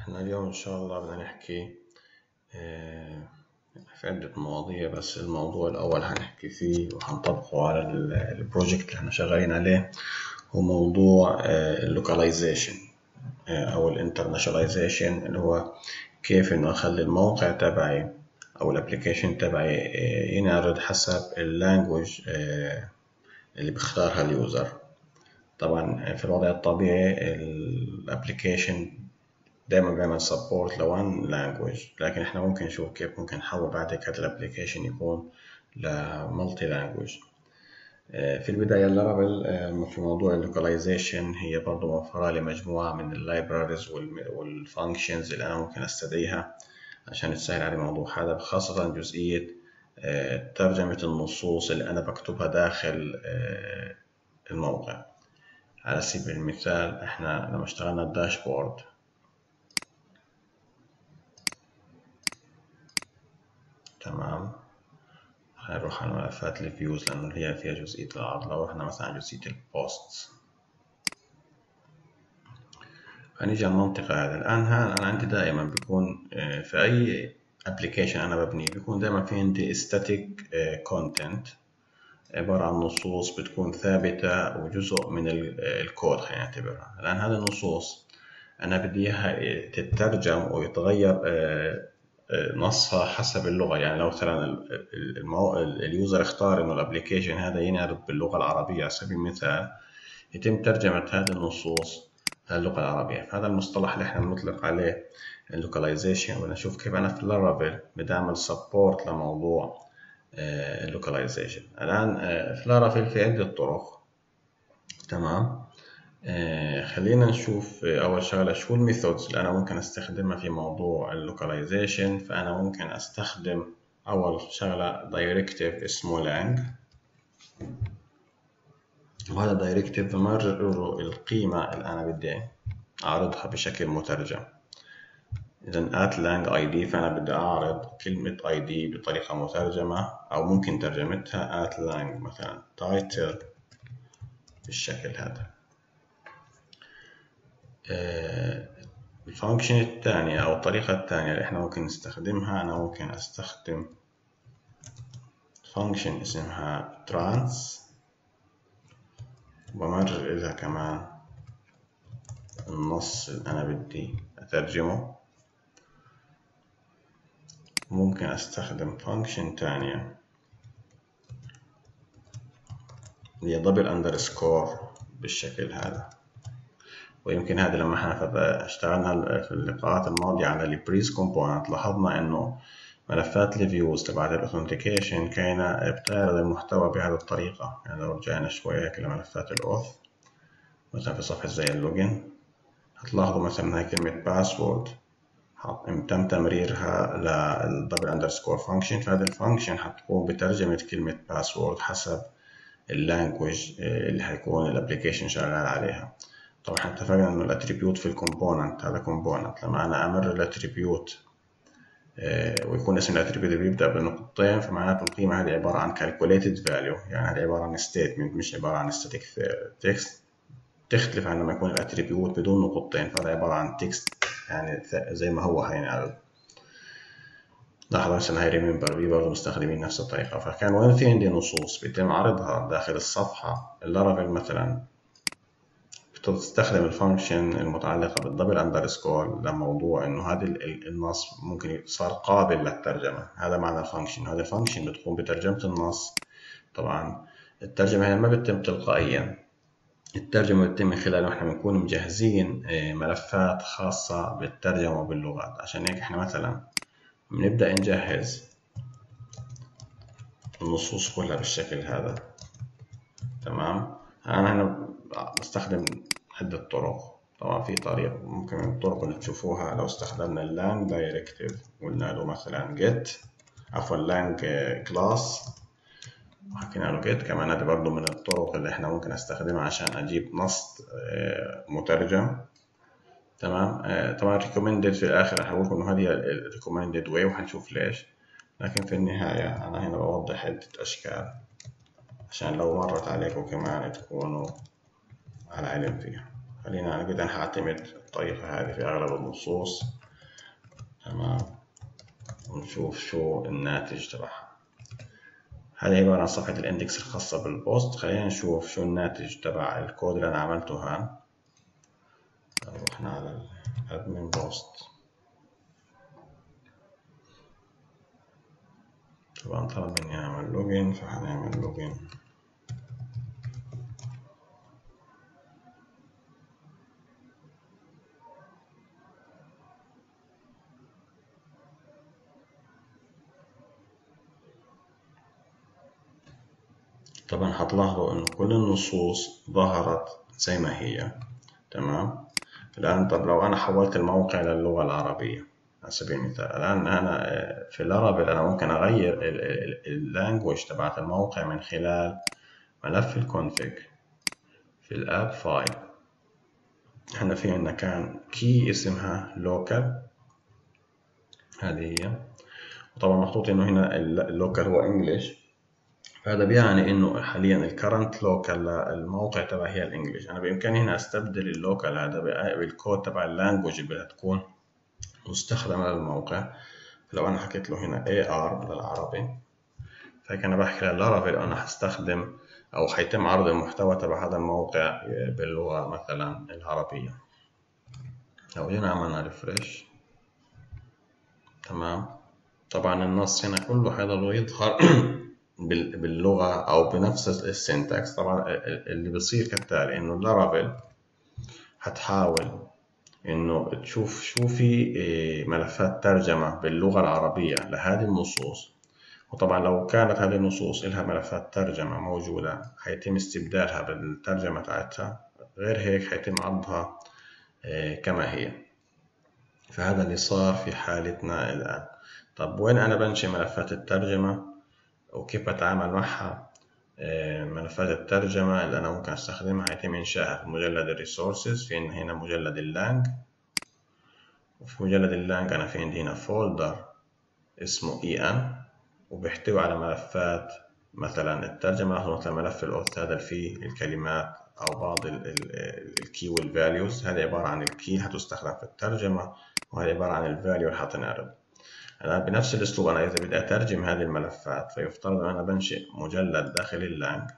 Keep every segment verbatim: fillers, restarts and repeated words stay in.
احنا اليوم ان شاء الله بدنا نحكي آه، في عدة مواضيع، بس الموضوع الاول هنحكي فيه وهنطبقه على البروجكت اللي احنا شغالين عليه. هو موضوع اللوكاليزيشن او الانترناشوناليزيشن، اللي هو كيف انه اخلي الموقع تبعي او الابليكيشن تبعي ينعرض حسب اللانجوج اللي بيختارها اليوزر. طبعا في الوضع الطبيعي الابليكيشن دايما بيعمل سبورت لوان لانجوج، لكن احنا ممكن نشوف كيف ممكن نحول بعد هذا الابليكيشن يكون لمالتي لانجوج. في البداية اللارافيل في موضوع اللوكاليزيشن هي برضو موفرة لي مجموعة من اللايبراريز والفانكشنز اللي أنا ممكن أستدعيها عشان تسهل على الموضوع هذا، خاصة جزئية ترجمة النصوص اللي أنا بكتبها داخل الموقع. على سبيل المثال احنا لما اشتغلنا الداشبورد، تمام، هنروح على ملفات الفيوز لأنه هي فيها جزئية العرض. لو رحنا مثلا على جزئية البوست هنيجي على المنطقة هذا. الآن أنا عندي دائما بيكون في أي ابلكيشن أنا ببنيه بيكون دائما في عندي static content، عبارة عن نصوص بتكون ثابتة وجزء من الكود خلينا نعتبرها. الآن هذه النصوص أنا بدي إياها تترجم ويتغير نصها حسب اللغة. يعني لو مثلا اليوزر اختار إنه الابليكيشن هذا ينعرض باللغة العربية على سبيل المثال، يتم ترجمة هذه النصوص للغة العربية. فهذا المصطلح اللي احنا بنطلق عليه اللوكاليزيشن، ونشوف كيف أنا في اللارافيل بدي أعمل سبورت لموضوع اللوكاليزيشن. الآن في لارافيل في عدة طرق، تمام. آه خلينا نشوف أول شغلة شو الميثودز اللي أنا ممكن أستخدمها في موضوع اللوكاليزيشن. فأنا ممكن أستخدم أول شغلة دايركتيف اسمه lang، وهذا دايركتيف بمرر القيمة اللي أنا بدي أعرضها بشكل مترجم. إذا at lang id، فأنا بدي أعرض كلمة id بطريقة مترجمة، أو ممكن ترجمتها at lang مثلا title بالشكل هذا. الفانكشن الثانية أو الطريقة الثانية اللي إحنا ممكن نستخدمها، أنا ممكن أستخدم فانكشن اسمها trans، وبمرر إذا كمان النص اللي أنا بدي أترجمه. ممكن أستخدم فانكشن تانية هي دبل أندرسكور بالشكل هذا. ويمكن هذا لما احنا اشتغلنا في اللقاءات الماضية على البريز كومبوننت لاحظنا إنه ملفات الفيوز تبعت الأوثنتيكيشن كاينة بتعرض المحتوى بهذه الطريقة. يعني لو رجعنا شوية هيك لملفات الأوث مثلا في صفحة زي اللوجن، هتلاحظوا مثلا هاي كلمة باسورد تم تمريرها للدبل اندرسكور فانكشن. فهذا الفانكشن هتقوم بترجمة كلمة باسورد حسب اللانجوج اللي هيكون الابليكيشن شغال عليها. طبعا احنا اتفقنا انه الاتريبيوت في الكومبوننت هذا كومبوننت، لما انا امرر الاتريبيوت ويكون اسم الاتريبيوت بيبدا بنقطتين، فمعناته القيمة هذه عبارة عن calculated value، يعني هذه عبارة عن statement مش عبارة عن static text. تختلف عن لما يكون الاتريبيوت بدون نقطتين، فهذا عبارة عن تكست يعني زي ما هو هينعرض. لاحظ مثلا هاي ريمبر بي برضه مستخدمين نفس الطريقة. فكان وين في عندي نصوص بيتم عرضها داخل الصفحة، اللارافيل مثلا بتستخدم الفانكشن المتعلقة بالدبل اندرسكور لموضوع انه هذا النص ممكن صار قابل للترجمة. هذا معنى الفانكشن. هذا الفانكشن بتقوم بترجمة النص. طبعا الترجمة هي ما بتتم تلقائيا، الترجمة بتتم من خلال احنا بنكون مجهزين ملفات خاصة بالترجمة باللغات. عشان هيك احنا مثلا بنبدأ نجهز النصوص كلها بالشكل هذا، تمام. أنا هنا بستخدم عدة طرق. طبعا في طريق ممكن من الطرق اللي تشوفوها لو استخدمنا اللانج دايركتيف، قلنا له مثلا get عفوا لانج كلاس وحكينا له get كمان. هذا برضه من الطرق اللي احنا ممكن استخدمها عشان اجيب نص مترجم، تمام. طبعا recommended في الاخر هقول لكم انه هذه recommended way وهنشوف ليش، لكن في النهاية انا هنا بوضح عدة اشكال عشان لو مرت عليكم كمان تكونوا على علم فيها. خلينا أنا كده هعتمد الطريقة هذه في أغلب النصوص. تمام، ونشوف شو الناتج تبعها. هذه عبارة عن صفحة الاندكس الخاصة بالبوست. خلينا نشوف شو الناتج تبع الكود اللي أنا عملته هان. رحنا على الادمن بوست. طبعا طلب مني أعمل لوجين، فهنعمل لوجين. طبعا هتلاحظوا إن كل النصوص ظهرت زي ما هي. تمام. الآن طب لو أنا حولت الموقع للغة العربية على سبيل المثال، الآن أنا في لارافيل أنا ممكن أغير اللانجوج تبعت الموقع من خلال ملف الكونفيج في الاب فايل. احنا في عندنا كان كي اسمها لوكال، هذه هي، وطبعا محطوط انه هنا اللوكال هو انجلش، فهذا بيعني انه حاليا الكرنت لوكال للموقع تبعي هي الانجليش. انا بامكاني هنا استبدل اللوكال هذا بالكود تبع اللانجوج اللي بدها تكون مستخدمه للموقع. فلو انا حكيت له هنا إيه آر للعربي، فهيك انا بحكي للارافيل انا هستخدم او حيتم عرض المحتوى تبع هذا الموقع باللغه مثلا العربيه. لو جينا عملنا ريفريش، تمام، طبعا النص هنا كله حيضل يظهر باللغة أو بنفس السنتكس. طبعا اللي بيصير كالتالي إنه لارافيل هتحاول إنه تشوف شو في ملفات ترجمة باللغة العربية لهذه النصوص، وطبعا لو كانت هذه النصوص إلها ملفات ترجمة موجودة هيتم استبدالها بالترجمة تاعتها، غير هيك هيتم عرضها كما هي. فهذا اللي صار في حالتنا الآن. طب وين أنا بنشئ ملفات الترجمة وكيف بتعامل معها؟ ملفات الترجمة اللي أنا ممكن أستخدمها هيتم إنشائها في مجلد الريسورسز. في هنا مجلد اللانج، وفي مجلد اللانج أنا في عندي هنا فولدر اسمه إي إن وبيحتوي على ملفات مثلا الترجمة، مثلا ملف الأوث هذا فيه الكلمات أو بعض الكي والفاليوز. هذا عبارة عن الكي هتستخدم في الترجمة، وهذا عبارة عن الفاليو اللي هتنعرض. الآن بنفس الأسلوب أنا إذا بدي أترجم هذه الملفات فيفترض أن أنا بنشئ مجلد داخل اللانج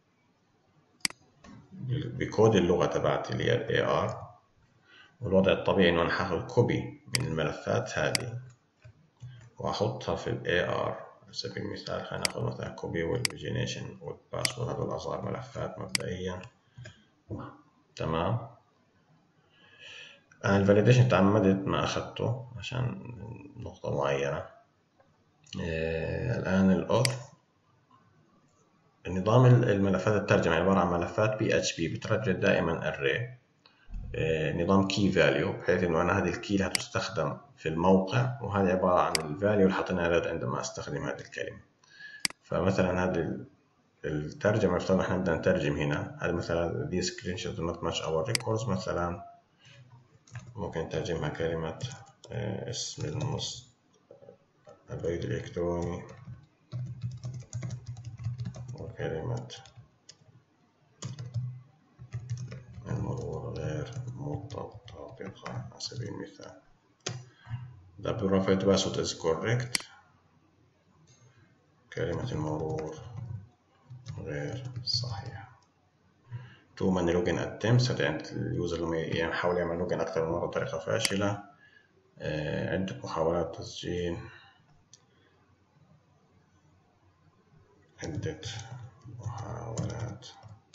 بكود اللغة تبعتي اللي هي ال إيه آر، والوضع الطبيعي إنه أنا هاخد كوبي من الملفات هذه وأحطها في ال إيه آر. على سبيل المثال خلينا ناخد مثلا كوبي والبيجينيشن والباسورد، هذول أصغر ملفات مبدئيا. تمام. أنا الفاليديشن تعمدت ما أخدته عشان نقطة معينة. إيه الآن الأوث، نظام الملفات الترجمة عبارة عن ملفات بي اتش بي بترجل دائما array، نظام key value، بحيث انه انا هذه الكي اللي هتستخدم في الموقع، وهذه عبارة عن الفاليو اللي حطيناها عندما استخدم هذه الكلمة. فمثلا هذه الترجمة افترض احنا بدنا نترجم هنا، هذا مثلا these screenshots do not match our records، مثلا ممكن نترجمها كلمة اسم النص البريد الإلكتروني وكلمة المرور غير متطابقة على سبيل المثال. The provide password is correct، كلمة المرور غير صحيحة. Too many login attempts، عند اليوزر لما يحاول يعمل لوجن أكثر من مرة بطريقة فاشلة. عدة محاولات تسجيل، عدة محاولات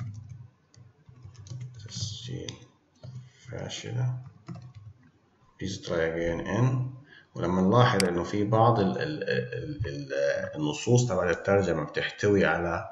تسجيل فاشلة. Please try again in. ولما نلاحظ انه في بعض ال ال ال ال النصوص تبع الترجمة بتحتوي على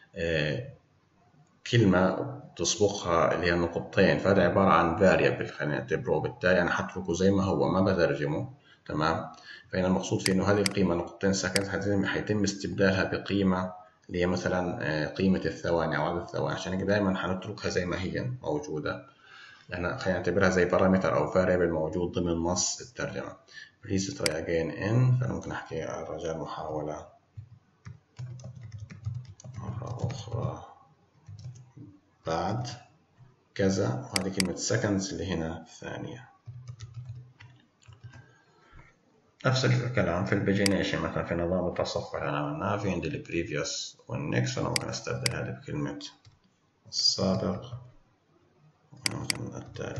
كلمة تسبقها اللي هي نقطتين، فهذا عبارة عن variable خلينا نعتبره، وبالتالي أنا هتركه زي ما هو ما بترجمه. تمام. فهنا المقصود في إنه هذه القيمة نقطتين سكند هيتم استبدالها بقيمة اللي هي مثلا قيمة الثواني أو عدد الثواني، عشان كده دايما هنتركها زي ما هي موجودة، لأن خلينا نعتبرها زي بارامتر أو variable موجود ضمن نص الترجمة. Please try again in، فأنا ممكن أحكي على رجاء محاولة مرة أخرى بعد. كذا، وهذه كلمة seconds اللي هنا ثانية. نفس الكلام في البيجينيشن، مثلا في نظام التصفح اللي عملناه في عندي البريفيوس والنكست، أنا ممكن أستبدل هذه بكلمة السابق مثلا التالي.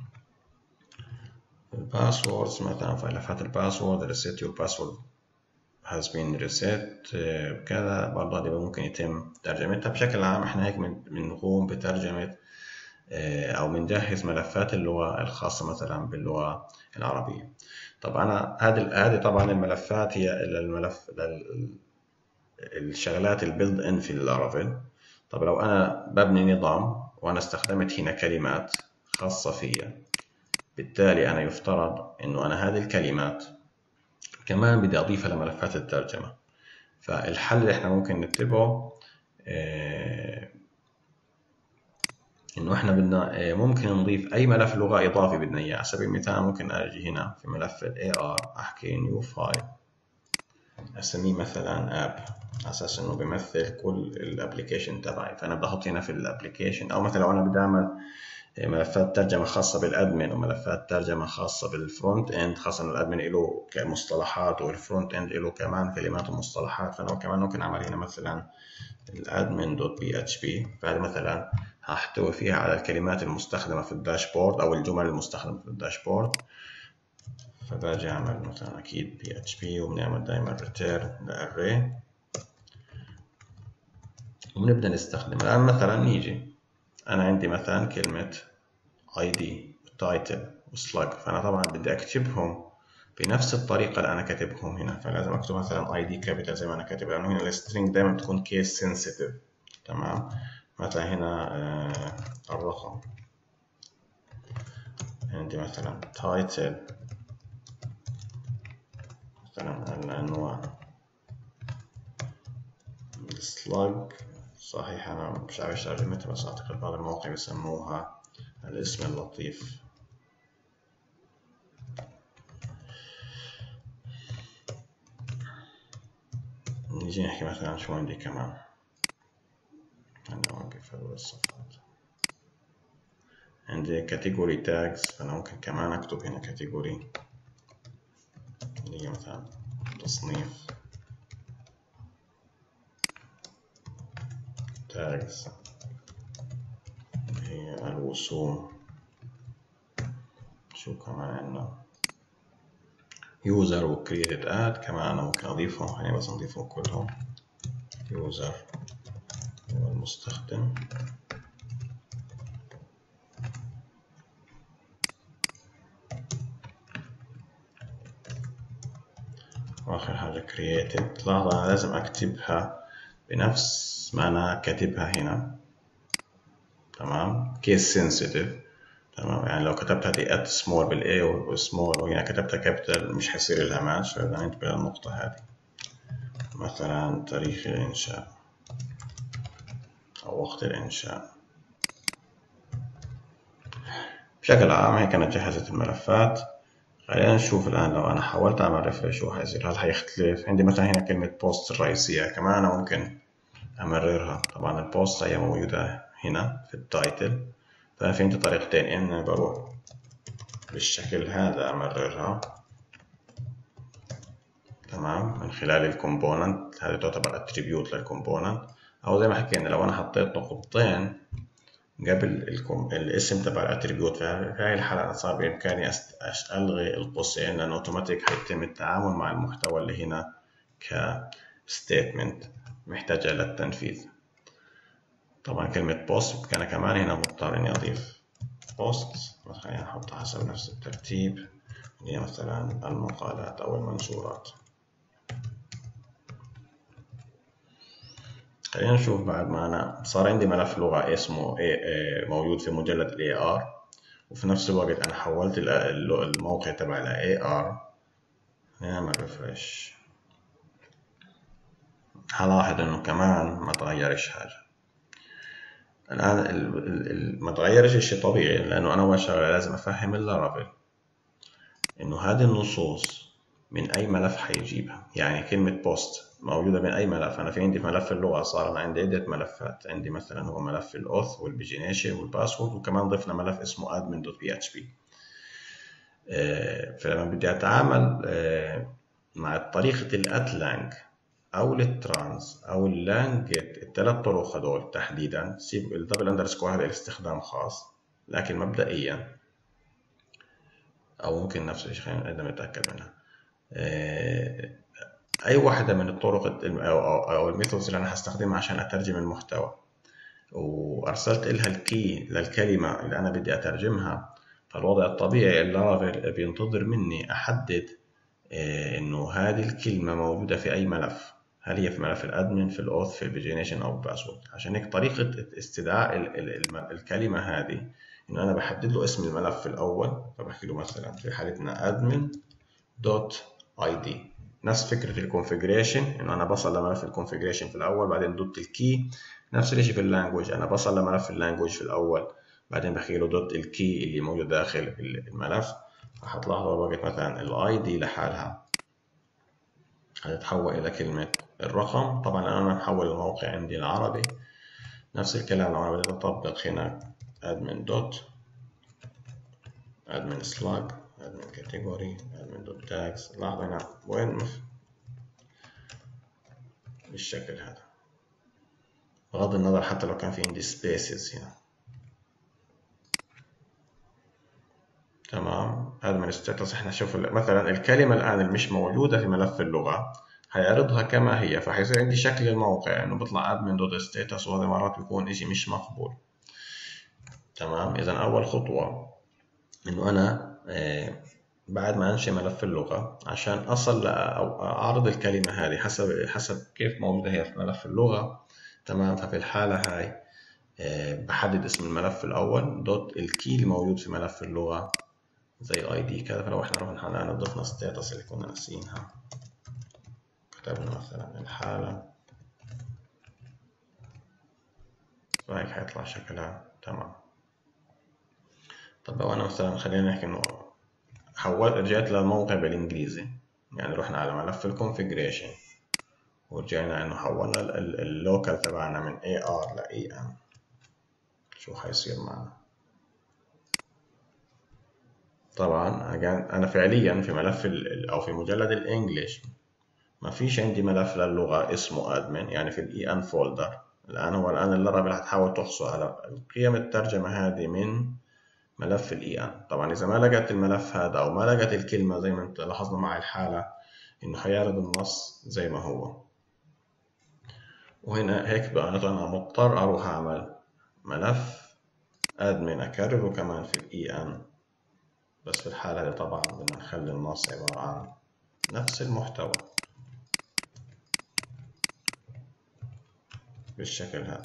الباسوردز مثلا في ملفات الباسورد reset your password has been reset كذا، برضه هذه ممكن يتم ترجمتها. بشكل عام احنا هيك بنقوم بترجمة أو بنجهز ملفات اللغة الخاصة مثلا باللغة العربية. طب أنا هذه هذه طبعا الملفات هي الملف الشغلات البيلد إن في اللارافيل. طب لو أنا ببني نظام وأنا استخدمت هنا كلمات خاصة فيها، بالتالي أنا يفترض إنه أنا هذه الكلمات كمان بدي أضيفها لملفات الترجمة. فالحل اللي إحنا ممكن نتبعه إيه إنه إحنا بدنا ممكن نضيف أي ملف لغة إضافي بدنا إياه. على سبيل المثال ممكن أجي هنا في ملف ال إيه آر أحكي new file أسميه مثلا app، على أساس إنه بيمثل كل الابليكيشن تبعي. فأنا بدي أحط هنا في الابليكيشن، أو مثلا لو أنا بدي أعمل ملفات ترجمة خاصة بالأدمن وملفات ترجمة خاصة بالفرونت إند، خاصة إنه الأدمن له كمصطلحات والفرونت إند له كمان كلمات ومصطلحات. فأنا كمان ممكن أعمل هنا مثلا الادمن دوت بي اتش بي، فهذا مثلا هحتوي فيها على الكلمات المستخدمة في الداشبورد أو الجمل المستخدمة في الداشبورد. فباجي أعمل مثلا أكيد بي اتش بي، وبنعمل دايما ريتيرن لأري، وبنبدأ نستخدم. الآن مثلا نيجي أنا عندي مثلا كلمة اي دي وتايتل وسلاج، فأنا طبعا بدي أكتبهم بنفس الطريقة اللي أنا كاتبهم هنا. فلازم أكتب مثلا اي دي كابيتال زي ما أنا كاتب، لأنه هنا السترينج دايما بتكون كيس سنسيتيف. تمام. مثلا هنا آه الرقم عندي مثلا تايتل مثلا العنوان. السلاج صحيح أنا مش عارف ترجمتها، بس أعتقد بعض المواقع بيسموها الاسم اللطيف. نيجي نحكي مثلا شو عندي كمان. أنا أوقف هذول الصفحات. عندي كاتيجوري تاجز، فأنا ممكن كمان أكتب هنا كاتيجوري اللي هي مثلا تصنيف تاجز اللي هي الوسوم. شو كمان عندنا يوزر وكرييتد اد، كمان أنا ممكن أضيفهم يعني، بس نضيفهم كلهم. يوزر هو المستخدم، وآخر حاجة created. لاحظ أنا لازم أكتبها بنفس ما أنا كاتبها هنا. تمام. case sensitive. تمام. يعني لو كتبتها دي at small بالA والسمول وهنا كتبتها capital مش حيصير لها ماتش. فبدنا ننتبه للنقطة هذه. مثلا تاريخ الإنشاء أو وقت الإنشاء. بشكل عام هيك أنا جهزت الملفات. خلينا نشوف الآن لو أنا حاولت أعمل ريفرش شو حيصير. هل حيختلف؟ عندي مثلا هنا كلمة بوست الرئيسية كمان أنا ممكن أمررها. طبعا البوست هي موجودة هنا في التايتل، فأنا في عندي طريقتين. إن بروح بالشكل هذا أمررها، تمام، من خلال الكومبوننت. هذه تعتبر اتريبيوت للكومبوننت. أو زي ما حكينا لو أنا حطيت نقطتين قبل الاسم تبع الاتريبيوت، في هاي الحالة صار بإمكاني ألغي القوسين، لأنه أوتوماتيك حيتم التعامل مع المحتوى اللي هنا كستيتمنت محتاجة للتنفيذ. طبعا كلمة بوست أنا كمان هنا مضطر إني أضيف بوست، خلينا نحطها حسب نفس الترتيب، هي مثلا المقالات أو المنشورات. خلينا نشوف بعد ما أنا صار عندي ملف لغة اسمه موجود في مجلد ال إيه آر، وفي نفس الوقت أنا حولت الموقع تبع ال إيه آر. نعمل ريفرش، هلاحظ إنه كمان ما تغيرش حاجة. الآن ما تغيرش الشيء طبيعي، لأنه أنا أول شغلة لازم أفهم اللارافيل إنه هذه النصوص من أي ملف هيجيبها. يعني كلمة بوست موجودة من أي ملف. أنا في عندي ملف اللغة، صار أنا عندي عدة ملفات. عندي مثلا هو ملف الأوث والبيجينيشن والباسورد، وكمان ضفنا ملف اسمه admin.php. فلما بدي أتعامل مع طريقة الأتلانج أو الترانز أو اللانجت، الثلاث طرق هذول تحديدا، سيب الدبل أندرسكور هذا الاستخدام خاص، لكن مبدئيا أو ممكن نفس الشيء، خلينا نتأكد منها. أي واحدة من الطرق أو الميثودز اللي أنا هستخدمها عشان أترجم المحتوى وأرسلت إلها الكي للكلمة اللي أنا بدي أترجمها، فالوضع الطبيعي اللارافيل بينتظر مني أحدد إنه هذه الكلمة موجودة في أي ملف، هل هي في ملف الأدمن، في الأوث، في البيجينيشن أو الباسورد. عشان هيك طريقة استدعاء الكلمة هذه إنه أنا بحدد له اسم الملف الأول، فبحكي له مثلا في حالتنا admin دوت اي دي. نفس فكرة الكونفيجريشن، إنه أنا بصل لملف الكونفيجريشن في الأول بعدين دوت الكي. نفس الشيء في اللانجوج، أنا بصل لملف اللانجوج في الأول بعدين بحكي له دوت الكي اللي موجود داخل الملف. فهتلاحظوا وقت مثلا الاي دي لحالها هتتحول إلى كلمة الرقم. طبعا أنا محول الموقع عندي العربي. نفس الكلام لو أنا بدي أطبق هنا admin دوت admin slug admin category admin دوت tags، لاحظوا هنا وين بالشكل هذا، بغض النظر حتى لو كان في عندي spaces هنا. تمام. admin status احنا نشوف مثلا الكلمة الآن اللي مش موجودة في ملف اللغة هيعرضها كما هي، فحيصير عندي شكل الموقع انه بيطلع admin دوت status، وهذا مرات بيكون اشي مش مقبول. تمام. اذا اول خطوة انه انا آه بعد ما انشئ ملف اللغة عشان اصل او اعرض الكلمة هذه حسب حسب كيف موجودة هي في ملف اللغة. تمام. ففي الحالة هاي آه بحدد اسم الملف الاول دوت الكي الموجود في ملف اللغة زي اي دي كذا. فلو احنا رحنا هنا ضفنا ستاتس اللي كنا ناسينها، كتبنا مثلا الحالة، فهيك حيطلع شكلها تمام. طب لو انا مثلا خلينا نحكي انه حولت رجعت للموقع بالانجليزي، يعني رحنا على ملف الكونفيجريشن ورجعنا انه حولنا اللوكال تبعنا من اي ار ل اي ام، شو حيصير معنا؟ طبعا انا فعليا في ملف او في مجلد الانجليش ما فيش عندي ملف للغة اسمه admin، يعني في الاي ان فولدر. الان هو الان اللارافيل هتحاول تحصل على قيم الترجمة هذه من ملف الاي ان. طبعا اذا ما لقت الملف هذا او ما لقت الكلمة زي ما انت لاحظنا مع الحالة انه حيعرض النص زي ما هو. وهنا هيك بقى انا مضطر اروح اعمل ملف admin اكرره كمان في الاي ان، بس في الحالة هذه طبعا بدنا نخلي النص عبارة عن نفس المحتوى بالشكل هذا.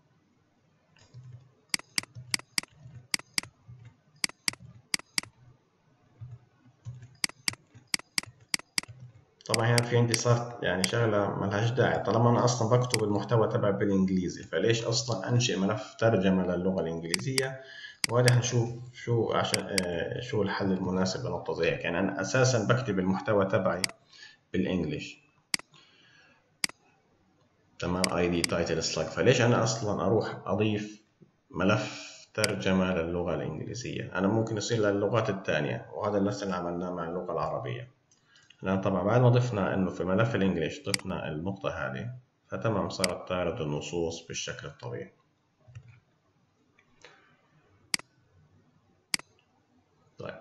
طبعا هنا في عندي صارت يعني شغلة ملهاش داعي، طالما أنا أصلا بكتب المحتوى تبع بالإنجليزي فليش أصلا أنشئ ملف ترجمة للغة الإنجليزية؟ وهذا هنشوف شو عشان آه شو الحل المناسب لنقطة زي هيك. يعني أنا أساسا بكتب المحتوى تبعي بالإنجليش. تمام. اي دي تايتل سلاج، فليش أنا أصلا أروح أضيف ملف ترجمة للغة الإنجليزية؟ أنا ممكن يصير للغات الثانية، وهذا نفس اللي عملناه مع اللغة العربية. لأن طبعا بعد ما ضفنا إنه في ملف الإنجليش ضفنا النقطة هذه، فتمام صارت تعرض النصوص بالشكل الطبيعي. طيب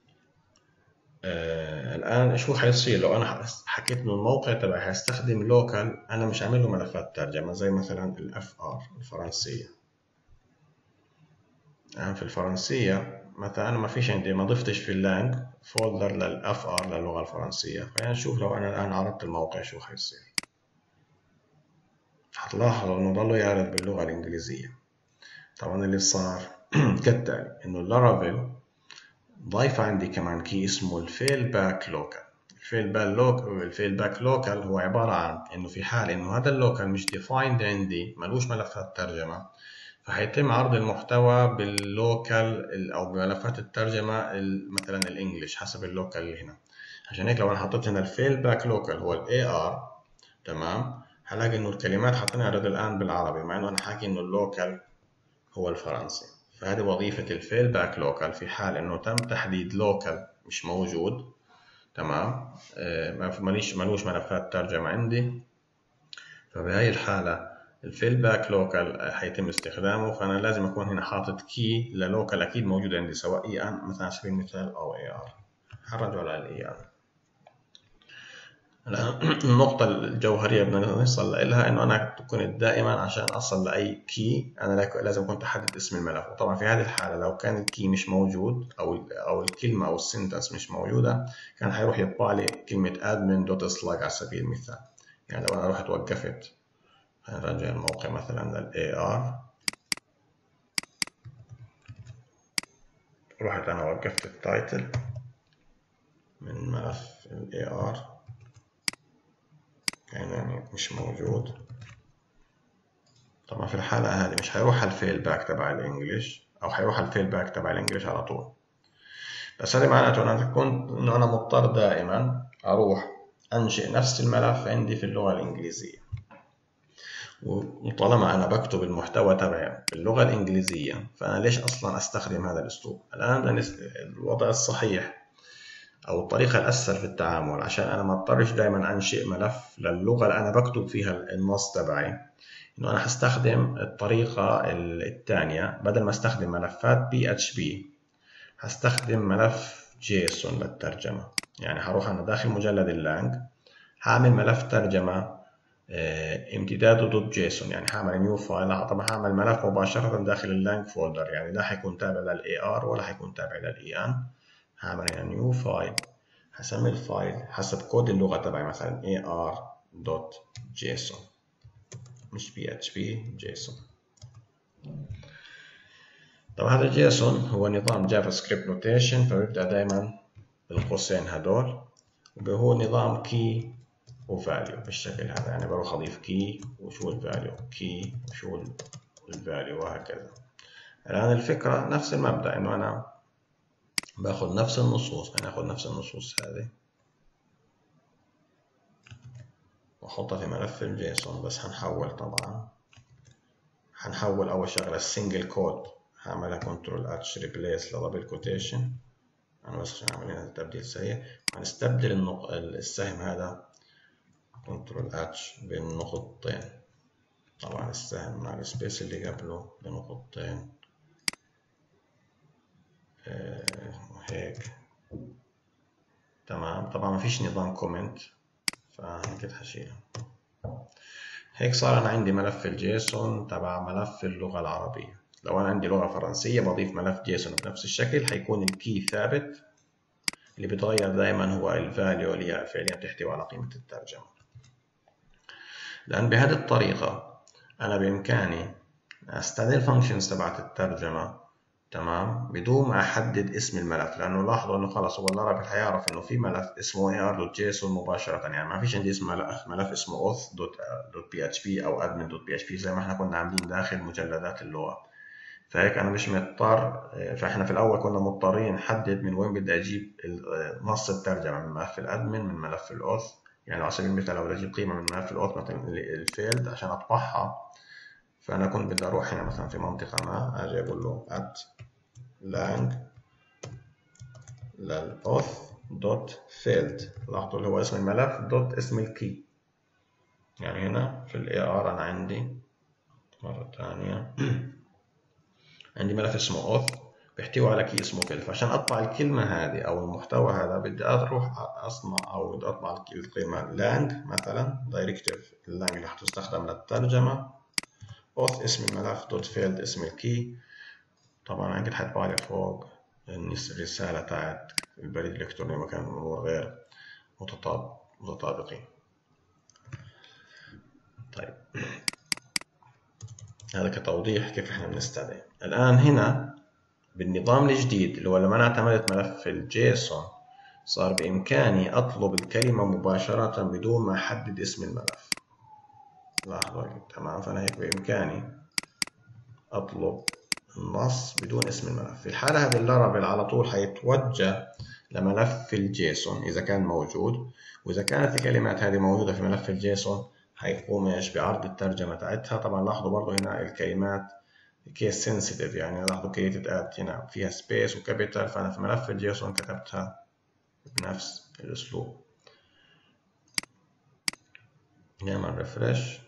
آه الآن شو حيصير لو أنا حكيت إنه الموقع تبعي حيستخدم لوكال أنا مش عامل له ملفات ترجمة زي مثلا الإف آر الفرنسية. يعني في الفرنسية مثلا أنا ما فيش عندي، ما ضفتش في اللانج فولدر للإف آر للغة الفرنسية. خلينا نشوف لو أنا الآن عرضت الموقع شو حيصير. هتلاحظوا إنه ضلوا يعرض باللغة الإنجليزية. طبعا اللي صار كالتالي إنه اللارافيل ضايف عندي كمان كي اسمه الفيل باك لوكال. الفيل باك لوكال الفيل باك لوكال هو عبارة عن إنه في حال إنه هذا اللوكال مش ديفايند عندي، ملوش ملفات ترجمة، فهيتم عرض المحتوى باللوكال أو بملفات الترجمة مثلا الإنجليش حسب اللوكال اللي هنا. عشان هيك لو أنا حطيت هنا الفيل باك لوكال هو ال إيه آر، تمام، هلاقي إنه الكلمات حتنعرض الآن بالعربي مع إنه أنا حاكي إنه اللوكال هو الفرنسي. فهذه وظيفة الفيل باك لوكال في حال إنه تم تحديد لوكال مش موجود، تمام، آه ماليش ملوش ملفات ترجمة عندي. فبهاي الحالة الفيل باك لوكال هيتم استخدامه، فأنا لازم أكون هنا حاطط كي للوكال أكيد موجود عندي سواء إي أن مثلا على سبيل المثال أو إي آر. هنرجع على الإي أن. النقطة الجوهرية بدنا نوصل لها إنه أنا كنت دائما عشان أصل لأي كي أنا لازم كنت أحدد اسم الملف. وطبعا في هذه الحالة لو كان الكي مش موجود أو أو الكلمة أو السنتنس مش موجودة، كان هيروح يطبع لي كلمة admin.slug على سبيل المثال. يعني لو أنا رحت وقفت، هنرجع الموقع مثلا لل إيه آر، رحت أنا وقفت التايتل من ملف ال إيه آر يعني مش موجود. طبعا في الحالة هذه مش هيروح الفيل باك تبع الإنجليش أو هيروح الفيل باك تبع الإنجليش على طول. بس هذا معناته أنا كنت إنه أنا مضطر دائما أروح أنشئ نفس الملف عندي في اللغة الإنجليزية. وطالما أنا بكتب المحتوى تبعي باللغة الإنجليزية، فأنا ليش أصلا أستخدم هذا الأسلوب؟ الآن الوضع الصحيح أو الطريقة الأسهل في التعامل عشان أنا ما أضطرش دائما أنشئ ملف للغة اللي أنا بكتب فيها النص تبعي، إنه أنا هستخدم الطريقة الثانية. بدل ما أستخدم ملفات بي إتش بي هستخدم ملف جيسون للترجمة. يعني هروح أنا داخل مجلد اللانج هعمل ملف ترجمة امتداده دوت جيسون، يعني هعمل نيو فايل. طبعا هعمل ملف مباشرة داخل اللانج فولدر، يعني لا هيكون تابع للإي آر ولا هيكون تابع للإي أن. هعمل هنا نيو فايل، هسمي الفايل حسب كود اللغة تبعي مثلا إيه آر دوت جيسون مش بي إتش بي، جيسون. طبعا هذا جيسون هو نظام جافا سكريبت نوتيشن، فبيبدأ دائما بالقوسين هدول، وهو نظام كي وفاليو بالشكل هذا. يعني بروح أضيف كي وشو الفاليو، كي وشو الفاليو، وهكذا. الآن الفكرة نفس المبدأ، إنه أنا باخذ نفس النصوص، أنا آخذ نفس النصوص هذه وأحطها في ملف الجيسون. بس هنحول طبعا هنحول أول شغلة السنجل كود هعملها كنترول اتش ريبليس لدبل كوتيشن. أنا بس عشان أعمل هنا تبديل سريع، هنستبدل النق... السهم هذا كنترول اتش بالنقطتين. طبعا السهم مع السبيس اللي قبله بنقطتين، آه هيك تمام. طبعا ما فيش نظام كومنت فهيك هشيلها. هيك صار أنا عندي ملف الجيسون تبع ملف اللغة العربية. لو أنا عندي لغة فرنسية بضيف ملف جيسون بنفس الشكل، هيكون الكي ثابت، اللي بيتغير دائما هو الفاليو اللي فعليا تحتوي على قيمة الترجمة. لأن بهذه الطريقة أنا بإمكاني أستدعي الفانكشنز تبعت الترجمة، تمام، بدون ما أحدد اسم الملف. لأنه لاحظوا إنه خلاص هو اللارافيل هيعرف إنه في ملف اسمه إيه آر دوت جيسون مباشرة. يعني ما فيش عندي اسم ملف ملف اسمه أوث دوت بي إتش بي أو admin دوت بي إتش بي زي ما إحنا كنا عاملين داخل مجلدات اللغة. فهيك أنا مش مضطر. فإحنا في الأول كنا مضطرين نحدد من وين بدي أجيب نص الترجمة، من ملف الأدمن، من ملف الأوث. يعني على سبيل المثال لو بدي أجيب قيمة من ملف الأوث مثلا الفيلد عشان أطبعها، فأنا كنت بدي أروح هنا مثلا في منطقة ما، أجي أقول له at lang للأوث دوت فيلد. لاحظوا اللي هو اسم الملف دوت اسم الكي. يعني هنا في ال إيه آر أنا عندي مرة ثانية عندي ملف اسمه auth بيحتوي على كي اسمه فيلد. فعشان أطبع الكلمة هذه أو المحتوى هذا بدي أروح أصنع أو بدي أطبع القيمة lang مثلا دايركتيف اللانج اللي هتستخدم للترجمة، auth اسم الملف دوت فيلد اسم الكي. طبعا عندي حيطبع لي فوق الرسالة تاعت البريد الإلكتروني مكان المرور غير متطابقين. طيب هذا كتوضيح كيف احنا بنستدعي. الآن هنا بالنظام الجديد اللي هو لما أنا اعتمدت ملف الجيسون، صار بإمكاني أطلب الكلمة مباشرة بدون ما أحدد اسم الملف. لاحظوا تمام. فأنا هيك بإمكاني أطلب النص بدون اسم الملف. في الحالة هذه اللارافيل على طول هيتوجه لملف الجيسون إذا كان موجود، وإذا كانت الكلمات هذه موجودة في ملف الجيسون هيقوم إيش بعرض الترجمة تاعتها. طبعا لاحظوا برضو هنا الكلمات كيس سنسيتيف، يعني لاحظوا كريتد ات هنا فيها سبيس وكابيتال، فأنا في ملف الجيسون كتبتها بنفس الأسلوب. نعمل ريفرش،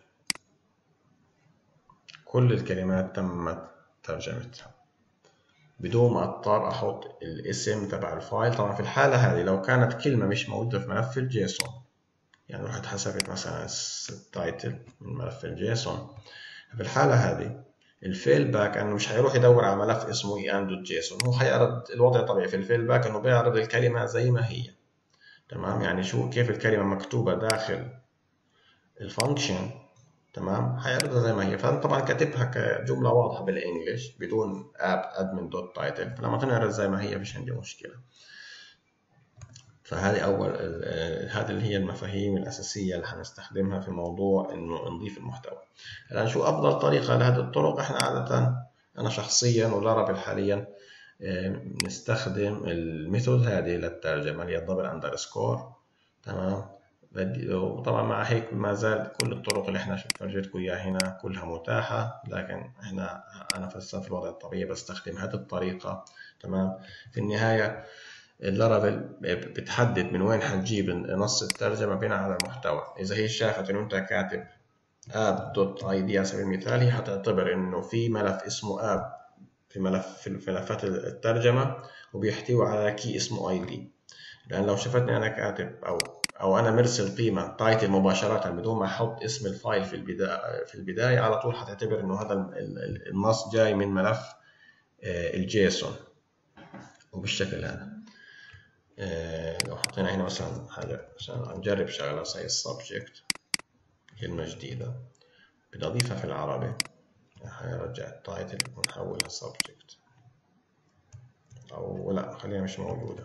كل الكلمات تمت ترجمتها بدون ما اضطر احط الاسم تبع الفايل. طبعا في الحالة هذه لو كانت كلمة مش موجودة في ملف الجيسون، يعني رحت حسبت مثلا التايتل من ملف الجيسون، في الحالة هذه الفيل باك انه مش هيروح يدور على ملف اسمه ean.json، هو هيعرض الوضع الطبيعي في الفيل باك انه بيعرض الكلمة زي ما هي. تمام، يعني شو كيف الكلمة مكتوبة داخل الفانكشن، تمام، هيعرضها زي ما هي. فانا طبعا كاتبها كجمله واضحه بالانجلش بدون اب ادمن دوت تايتل، فلما تنعرض زي ما هي مش عندي مشكله. فهذه اول هذه اللي هي المفاهيم الاساسيه اللي هنستخدمها في موضوع انه نضيف المحتوى. الان شو افضل طريقه لهذه الطرق؟ احنا عاده انا شخصيا ولارافيل حاليا نستخدم الميثود هذه للترجمه اللي هي الدبل اندرسكور. تمام، وطبعا مع هيك ما زال كل الطرق اللي احنا فرجيتكم اياها هنا كلها متاحة، لكن احنا انا في الوضع الطبيعي بستخدم هذه الطريقة. تمام، في النهاية اللارافيل بتحدد من وين حتجيب نص الترجمة بناء على المحتوى. اذا هي شافت انه انت كاتب اب دوت اي دي على سبيل المثال، هي حتعتبر انه في ملف اسمه اب في ملف في ملفات الترجمة وبيحتوي على كي اسمه اي دي. لان لو شفتني انا كاتب او او انا مرسل قيمه تايتل مباشره بدون ما احط اسم الفايل في البدايه في البدايه على طول هتعتبر انه هذا النص جاي من ملف الجيسون وبالشكل هذا. لو حطينا هنا مثلا حاجه عشان نجرب شغله زي السبجكت، كلمه جديده بدي اضيفها في العربي، هيرجع التايتل ونحولها سبجكت، او لا خليها مش موجوده.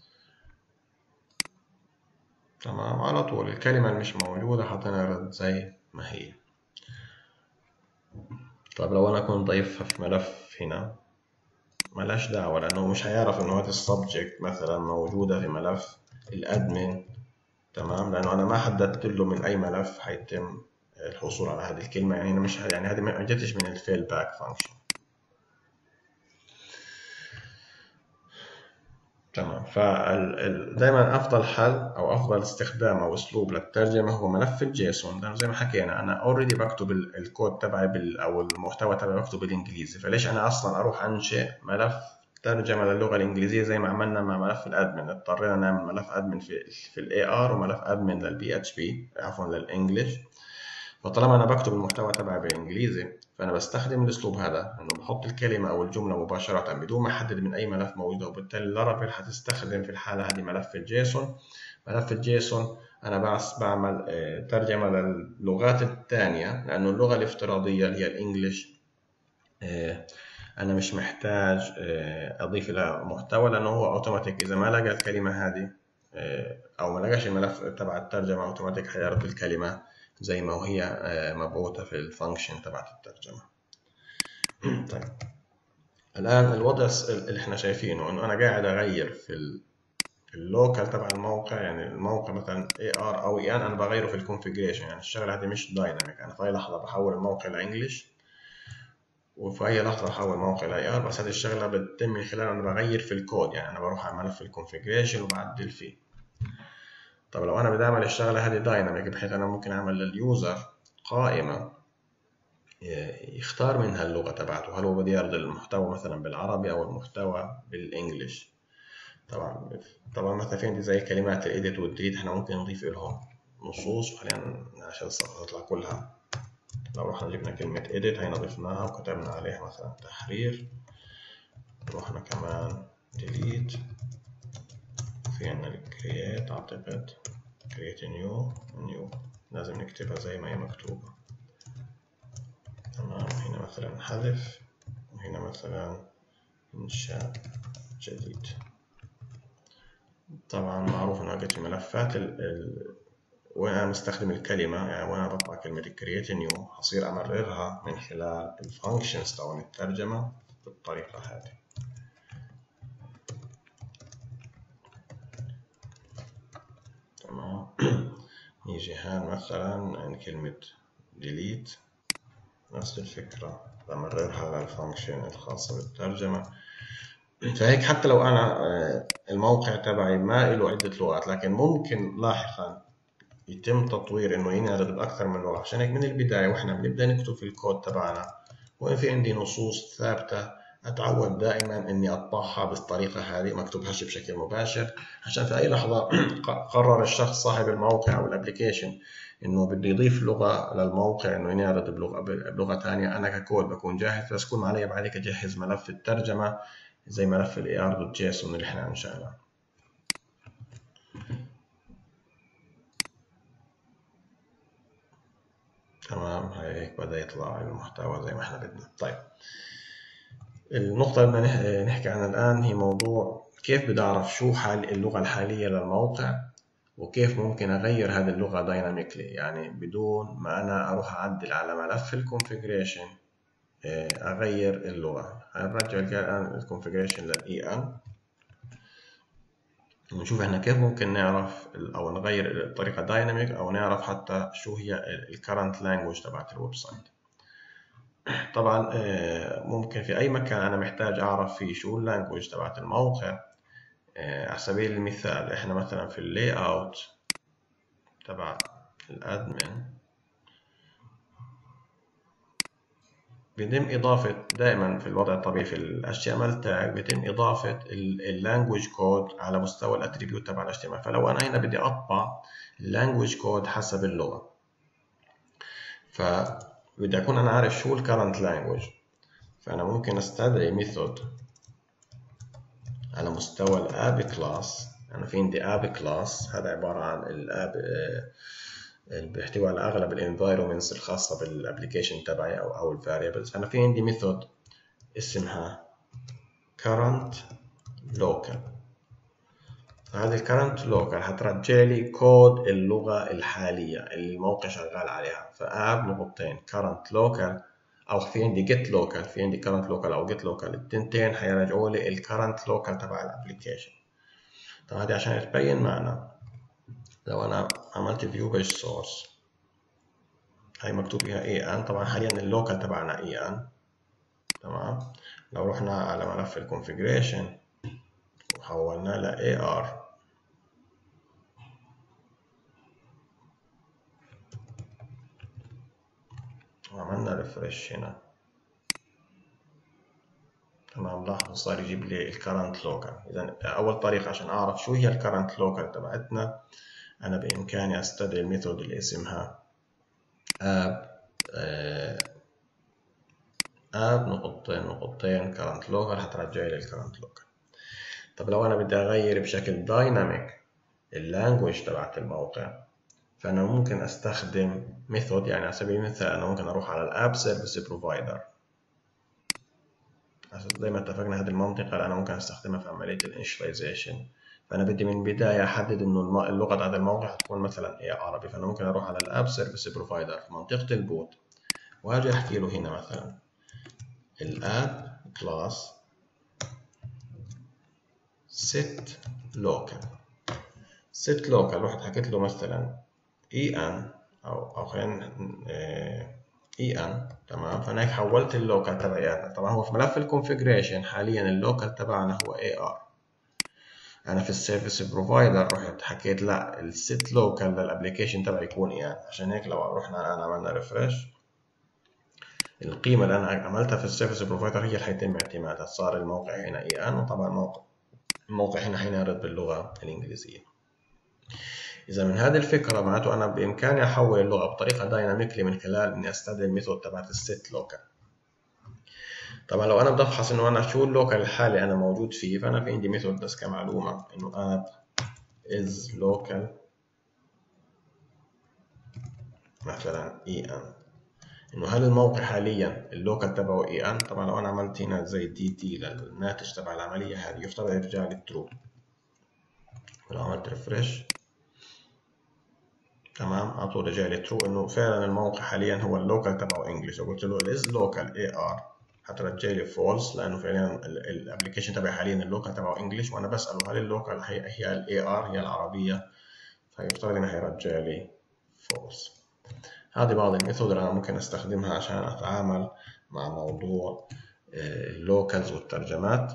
تمام، على طول الكلمة اللي مش موجودة هتنعرض زي ما هي. طيب لو أنا كنت ضيفها في ملف هنا ملاش دعوة، لأنه مش هيعرف إنه هذا السبجكت مثلا موجودة في ملف الأدمن. تمام، لأنه أنا ما حددت له من أي ملف هيتم الحصول على هذه الكلمة، يعني أنا مش يعني هذه ما جتش من الفيل باك فانكشن. تمام، فدايما افضل حل او افضل استخدام او اسلوب للترجمه هو ملف الجيسون. لانه زي ما حكينا انا اوريدي بكتب الكود تبعي بال او المحتوى تبعي بكتبه بالانجليزي، فليش انا اصلا اروح انشئ ملف ترجمه للغه الانجليزيه زي ما عملنا مع ملف الادمن؟ اضطرينا نعمل ملف ادمن في في الاي ار وملف ادمن للبي اتش بي عفوا للانجلش. فطالما انا بكتب المحتوى تبعي بالانجليزي فانا بستخدم الاسلوب هذا، انه بحط الكلمه او الجمله مباشره بدون ما احدد من اي ملف موجود، وبالتالي لارافيل هتستخدم في الحاله هذه ملف الجيسون. ملف الجيسون انا بس بعمل ترجمه للغات الثانيه، لانه اللغه الافتراضيه اللي هي الانجليش انا مش محتاج اضيف لها محتوى، لانه هو اوتوماتيك اذا ما لقى الكلمه هذه او ما لقاش الملف تبع الترجمه اوتوماتيك هيعرض الكلمه زي ما هي مبعوثة في الفانكشن تبعت الترجمة. طيب الآن الوضع اللي احنا شايفينه انه انا قاعد اغير في اللوكال تبع الموقع، يعني الموقع مثلا اي ار او اي ان انا بغيره في الكونفيجريشن، يعني الشغله هذه مش دايناميك، انا في اي لحظه بحول الموقع لانجلش وفي اي لحظه بحول الموقع لاي ار، بس هذه الشغله بتتم من خلال انا بغير في الكود، يعني انا بروح على ملف الكونفيجريشن وبعدل فيه. طب لو انا بدي اعمل الشغله هذه دايناميك بحيث انا ممكن اعمل لليوزر قائمه يختار منها اللغة تبعته، هل هو بده يعرض المحتوى مثلا بالعربي أو المحتوى بالإنجليش. طبعا طبعا مثلا في عندي زي كلمات الإيديت والديليت احنا ممكن نضيف لهم نصوص، خلينا عشان الصفحة تطلع كلها. لو رحنا جبنا كلمة إيديت هنا ضفناها وكتبنا عليها مثلا تحرير، رحنا كمان ديليت، في عندنا الكرييت أعتقد كرييت نيو نيو لازم نكتبها زي ما هي مكتوبة. تمام، هنا مثلا حذف وهنا مثلا إنشاء جديد. طبعا معروف إنه هذه ملفات وانا مستخدم الكلمة، يعني وانا بطبع كلمة create new هصير امررها من خلال الفانكشنز تاعون الترجمة بالطريقة هذه. تمام. نيجي هان مثلا عند كلمة delete، نفس الفكرة بمررها للفانكشن الخاصة بالترجمة. فهيك حتى لو أنا الموقع تبعي ما له عدة لغات، لكن ممكن لاحقا يتم تطوير إنه ينعرض بأكثر من لغة. عشان هيك من البداية وإحنا بنبدأ نكتب في الكود تبعنا وين في عندي نصوص ثابتة أتعود دائما إني أطبعها بالطريقة هذه، ما أكتبهاش بشكل مباشر، عشان في أي لحظة قرر الشخص صاحب الموقع أو الأبليكيشن إنه بده يضيف لغة للموقع إنه ينعرض بلغة بلغة ثانية، أنا ككود بكون جاهز، بس كل ما علي بعليك أجهز ملف الترجمة زي ملف ال إيه آر دوت جي إس اللي إحنا أنشأناه. تمام، هيك بدأ يطلع المحتوى زي ما إحنا بدنا. طيب، النقطة اللي بدنا نحكي عنها الآن هي موضوع كيف بدي أعرف شو حال اللغة الحالية للموقع، وكيف ممكن أغير هذه اللغة دايناميكلي، يعني بدون ما أنا أروح أعدل على ملف الكونفيجريشن أغير اللغة. هنرجع الآن الكونفيجريشن للإي إن ونشوف إحنا كيف ممكن نعرف أو نغير الطريقة دايناميك، أو نعرف حتى شو هي الكرنت لانجوج تبعت الويب سايت. طبعا ممكن في أي مكان أنا محتاج أعرف فيه شو اللانجوج تبعت الموقع. على سبيل المثال إحنا مثلا في اللاي أوت تبع الأدمن بيتم إضافة دائما في الوضع الطبيعي في ال إتش تي إم إل tag بيتم إضافة اللانجوج كود على مستوى الاتريبيوت تبع ال إتش تي إم إل. فلو أنا هنا بدي أطبع اللانجوج كود حسب اللغة، فبدي أكون أنا عارف شو الكرنت لانجوج، فأنا ممكن أستدعي ميثود على مستوى الاب كلاس. أنا في عندي اب كلاس، هذا عبارة عن الاب اللي بيحتوي على أغلب الانفايرومنتس الخاصة بالابليكيشن تبعي أو أو الفاريبلز. فأنا في عندي ميثود اسمها current local. هذه ال current local هترجع لي كود اللغة الحالية اللي الموقع شغال عليها. فاب نقطتين current local، أو في عندي get local، في عندي current local أو get local، التنتين هيرجعوا لي ال current local تبع الابليكيشن. طبعا هذه عشان تبين معنا، لو أنا عملت view page source هي مكتوب فيها إيه إن، طبعا حاليا اللوكال تبعنا إيه إن. تمام، لو رحنا على ملف الكونفيجريشن وحولناه ل إيه آر وعملنا ريفرش هنا، تمام، لاحظوا صار يجيب لي الكرنت لوكال. اذا اول طريقه عشان اعرف شو هي الكرنت لوكال تبعتنا، انا بامكاني استدعي الميثود اللي اسمها اب اب نقطتين نقطتين كرنت لوكال، هترجع لي الكرنت لوكال. طب لو انا بدي اغير بشكل دايناميك اللانجوج تبعت الموقع، فانا ممكن استخدم ميثود، يعني على سبيل المثال انا ممكن اروح على الاب سيرفيس بروفايدر. زي ما اتفقنا هذه المنطقة اللي أنا ممكن أستخدمها في عملية الانشلايزيشن. فأنا بدي من البداية أحدد إنه اللغة تاعت الموقع هتكون مثلا إيه عربي، فأنا ممكن أروح على الأب سيرفيس بروفايدر في منطقة البوت وأجي أحكي له هنا مثلا الأب كلاس set local set local. رحت حكيت له مثلا إي إن أو أو خلينا إي إن. تمام، فأنا هيك حولت اللوكال تبعي. طبعا هو في ملف الكونفيجريشن حاليا اللوكال تبعنا هو إيه آر. انا في السيرفيس بروفايدر رحت حكيت لا الست لوكال للابلكيشن تبعي يكون يعني. عشان هيك لو رحنا الان عملنا ريفرش، القيمه اللي انا عملتها في السيرفيس بروفايدر هي اللي حيتم اعتمادها. صار الموقع هنا اي ان، وطبعا الموقع الموقع هنا حينعرض باللغه الانجليزيه. اذا من هذه الفكره معناته انا بامكاني احول اللغه بطريقه دايناميكلي من خلال اني استخدم الميثود تبعت الست لوكال. طبعا لو انا بدي افحص انه انا شو اللوكال الحالي انا موجود فيه، فانا في عندي ميثود بس كمعلومه انه اب is local مثلا اي ان، انه هل الموقع حاليا اللوكال تبعه اي ان. طبعا لو انا عملت هنا زي دي تي للناتج تبع العمليه هذه يفترض يرجع لي ترو. ولو عملت ريفرش تمام، على طول رجع لي ترو انه فعلا الموقع حاليا هو اللوكال تبعه انجلش. وقلت له الاز لوكال اي ار هترجع لي فولس، لانه فعليا الابلكيشن تبعي حاليا اللوكال تبعه انجلش، وانا بساله هل اللوكال هي هي الاي ار هي العربيه، فيفترض انه هيرجع لي فولس. هذه بعض الميثود اللي انا ممكن استخدمها عشان اتعامل مع موضوع اللوكالز والترجمات.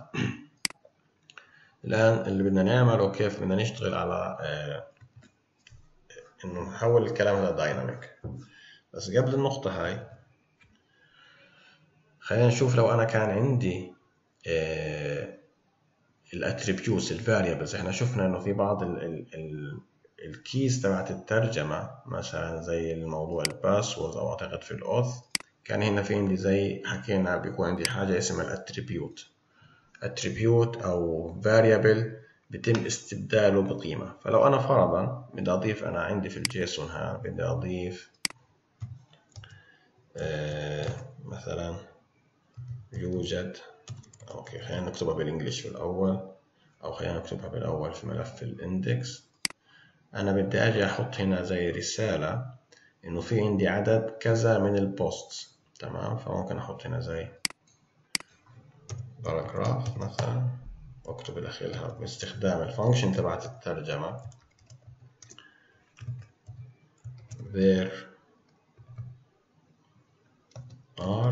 الان اللي بدنا نعمله كيف بدنا نشتغل على انه نحول الكلام هذا دايناميك. بس قبل النقطة هاي خلينا نشوف لو انا كان عندي الاتريبيوتس الفاريبلز. احنا شفنا انه في بعض الكيز تبعت الترجمة مثلا زي الموضوع الباسورد او اعتقد في الاوث كان هنا في عندي زي حكينا بيكون عندي حاجة اسمها الاتريبيوت. اتريبيوت او فاريبل بيتم استبداله بقيمة. فلو انا فرضا بدي اضيف، انا عندي في الجيسون ها بدي اضيف آه مثلا يوجد، اوكي خلينا نكتبها بالانجليش في الاول، او خلينا نكتبها بالاول في ملف الاندكس. انا بدي اجي احط هنا زي رسالة انه في عندي عدد كذا من البوست. تمام، فممكن احط هنا زي باراجراف مثلا واكتب داخلها باستخدام الفانكشن تبعت الترجمة there are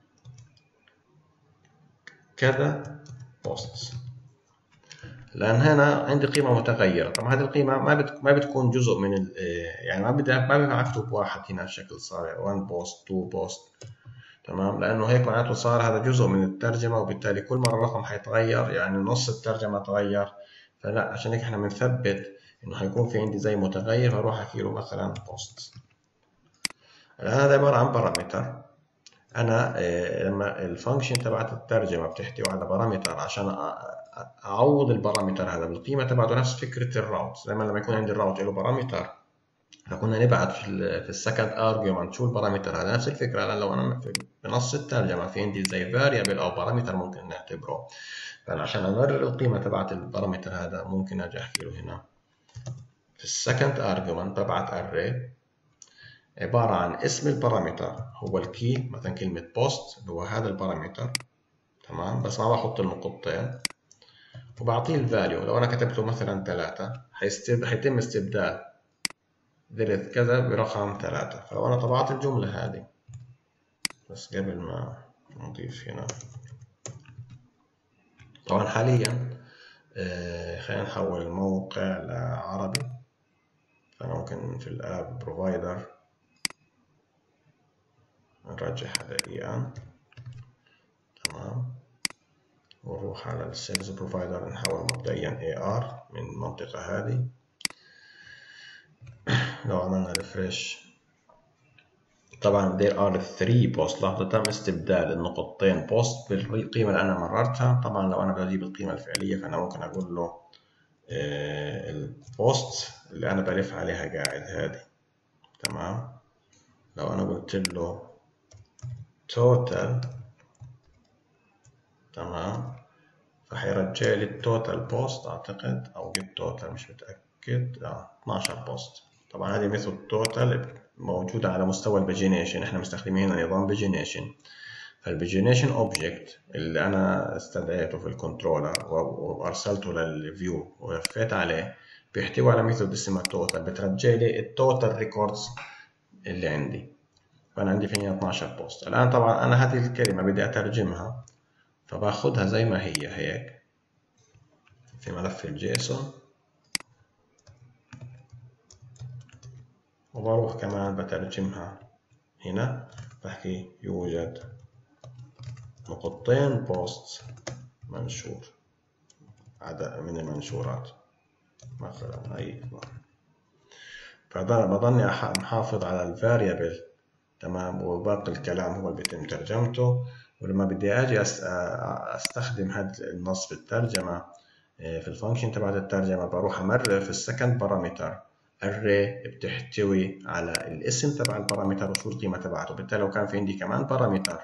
كذا posts. لان هنا عندي قيمه متغيره. طبعا هذه القيمه ما بت... ما بتكون جزء من ال... يعني ما بدي ما بينفع اكتب واحد هنا بشكل صارع واحد بوست اتنين بوست. تمام، لانه هيك معناته صار هذا جزء من الترجمه، وبالتالي كل مره الرقم حيتغير يعني نص الترجمه تغير. فلا، عشان هيك احنا بنثبت انه حيكون في عندي زي متغير، فاروح احكي له مثلا بوست. الان هذا عباره عن بارامتر. انا لما الفانكشن تبعت الترجمه بتحتوي على بارامتر عشان اعوض البارامتر هذا بالقيمه تبعته، نفس فكره الراوت. زي ما لما يكون عندي الراوت له بارامتر فكنا نبعت في السكند ارجيومنت شو البارامتر هذا، نفس الفكره. الان لو انا في نص الترجمه في عندي زي فاريبل او بارامتر ممكن نعتبره، فانا عشان امرر القيمه تبعت البارامتر هذا ممكن اجي احكي له هنا في السكند ارجيومنت ببعت اري عباره عن اسم البارامتر هو الكي، مثلا كلمه بوست هو هذا البارامتر. تمام، بس ما بحط النقطتين، وبعطيه الفاليو. لو انا كتبته مثلا ثلاثة حيتم استبدال ذرة كذا برقم ثلاثة. فلو انا طبعت الجملة هذه، بس قبل ما نضيف هنا طبعا حاليا آه خلينا نحول الموقع لعربي. فانا ممكن في الاب بروفايدر نرجع هذا ايان. تمام، ونروح على السيلز بروفايدر نحول مبدئيا اي ار من المنطقة هذه. لو عملنا ريفريش طبعا there are three posts. لاحظوا تم استبدال النقطتين بوست بالقيمة اللي أنا مررتها. طبعا لو أنا بجيب القيمة الفعلية فأنا ممكن أقول له آه البوست اللي أنا بلف عليها قاعد هذه. تمام، لو أنا قلت له total، تمام، فحيرجع لي التوتال بوست أعتقد، أو get total مش متأكد. آه اثناشر بوست. طبعا هذه ميثود توتال موجودة على مستوى الباجينيشن. احنا مستخدمين هنا نظام باجينيشن. فالباجينيشن اوبجكت اللي انا استدعيته في الكنترولر وارسلته للفيو ولفيت عليه بيحتوي على ميثود اسمها توتال، بترجع لي التوتال ريكوردز اللي عندي. فانا عندي فيها اثناشر بوست. الان طبعا انا هذه الكلمة بدي اترجمها، فباخدها زي ما هي هيك في ملف الجيسون، وبروح كمان بترجمها هنا. بحكي يوجد نقطتين بوست منشور، عدد من المنشورات مثلا أي. فبضلني محافظ على الفاريبل. تمام، وباقي الكلام هو اللي بيتم ترجمته. ولما بدي أجي أستخدم هذا النص في الترجمة في الفانكشن تبعت الترجمة بروح أمرر في السكند بارامتر array بتحتوي على الاسم تبع البارامتر وشو القيمة تبعته. بالتالي لو كان في عندي كمان بارامتر،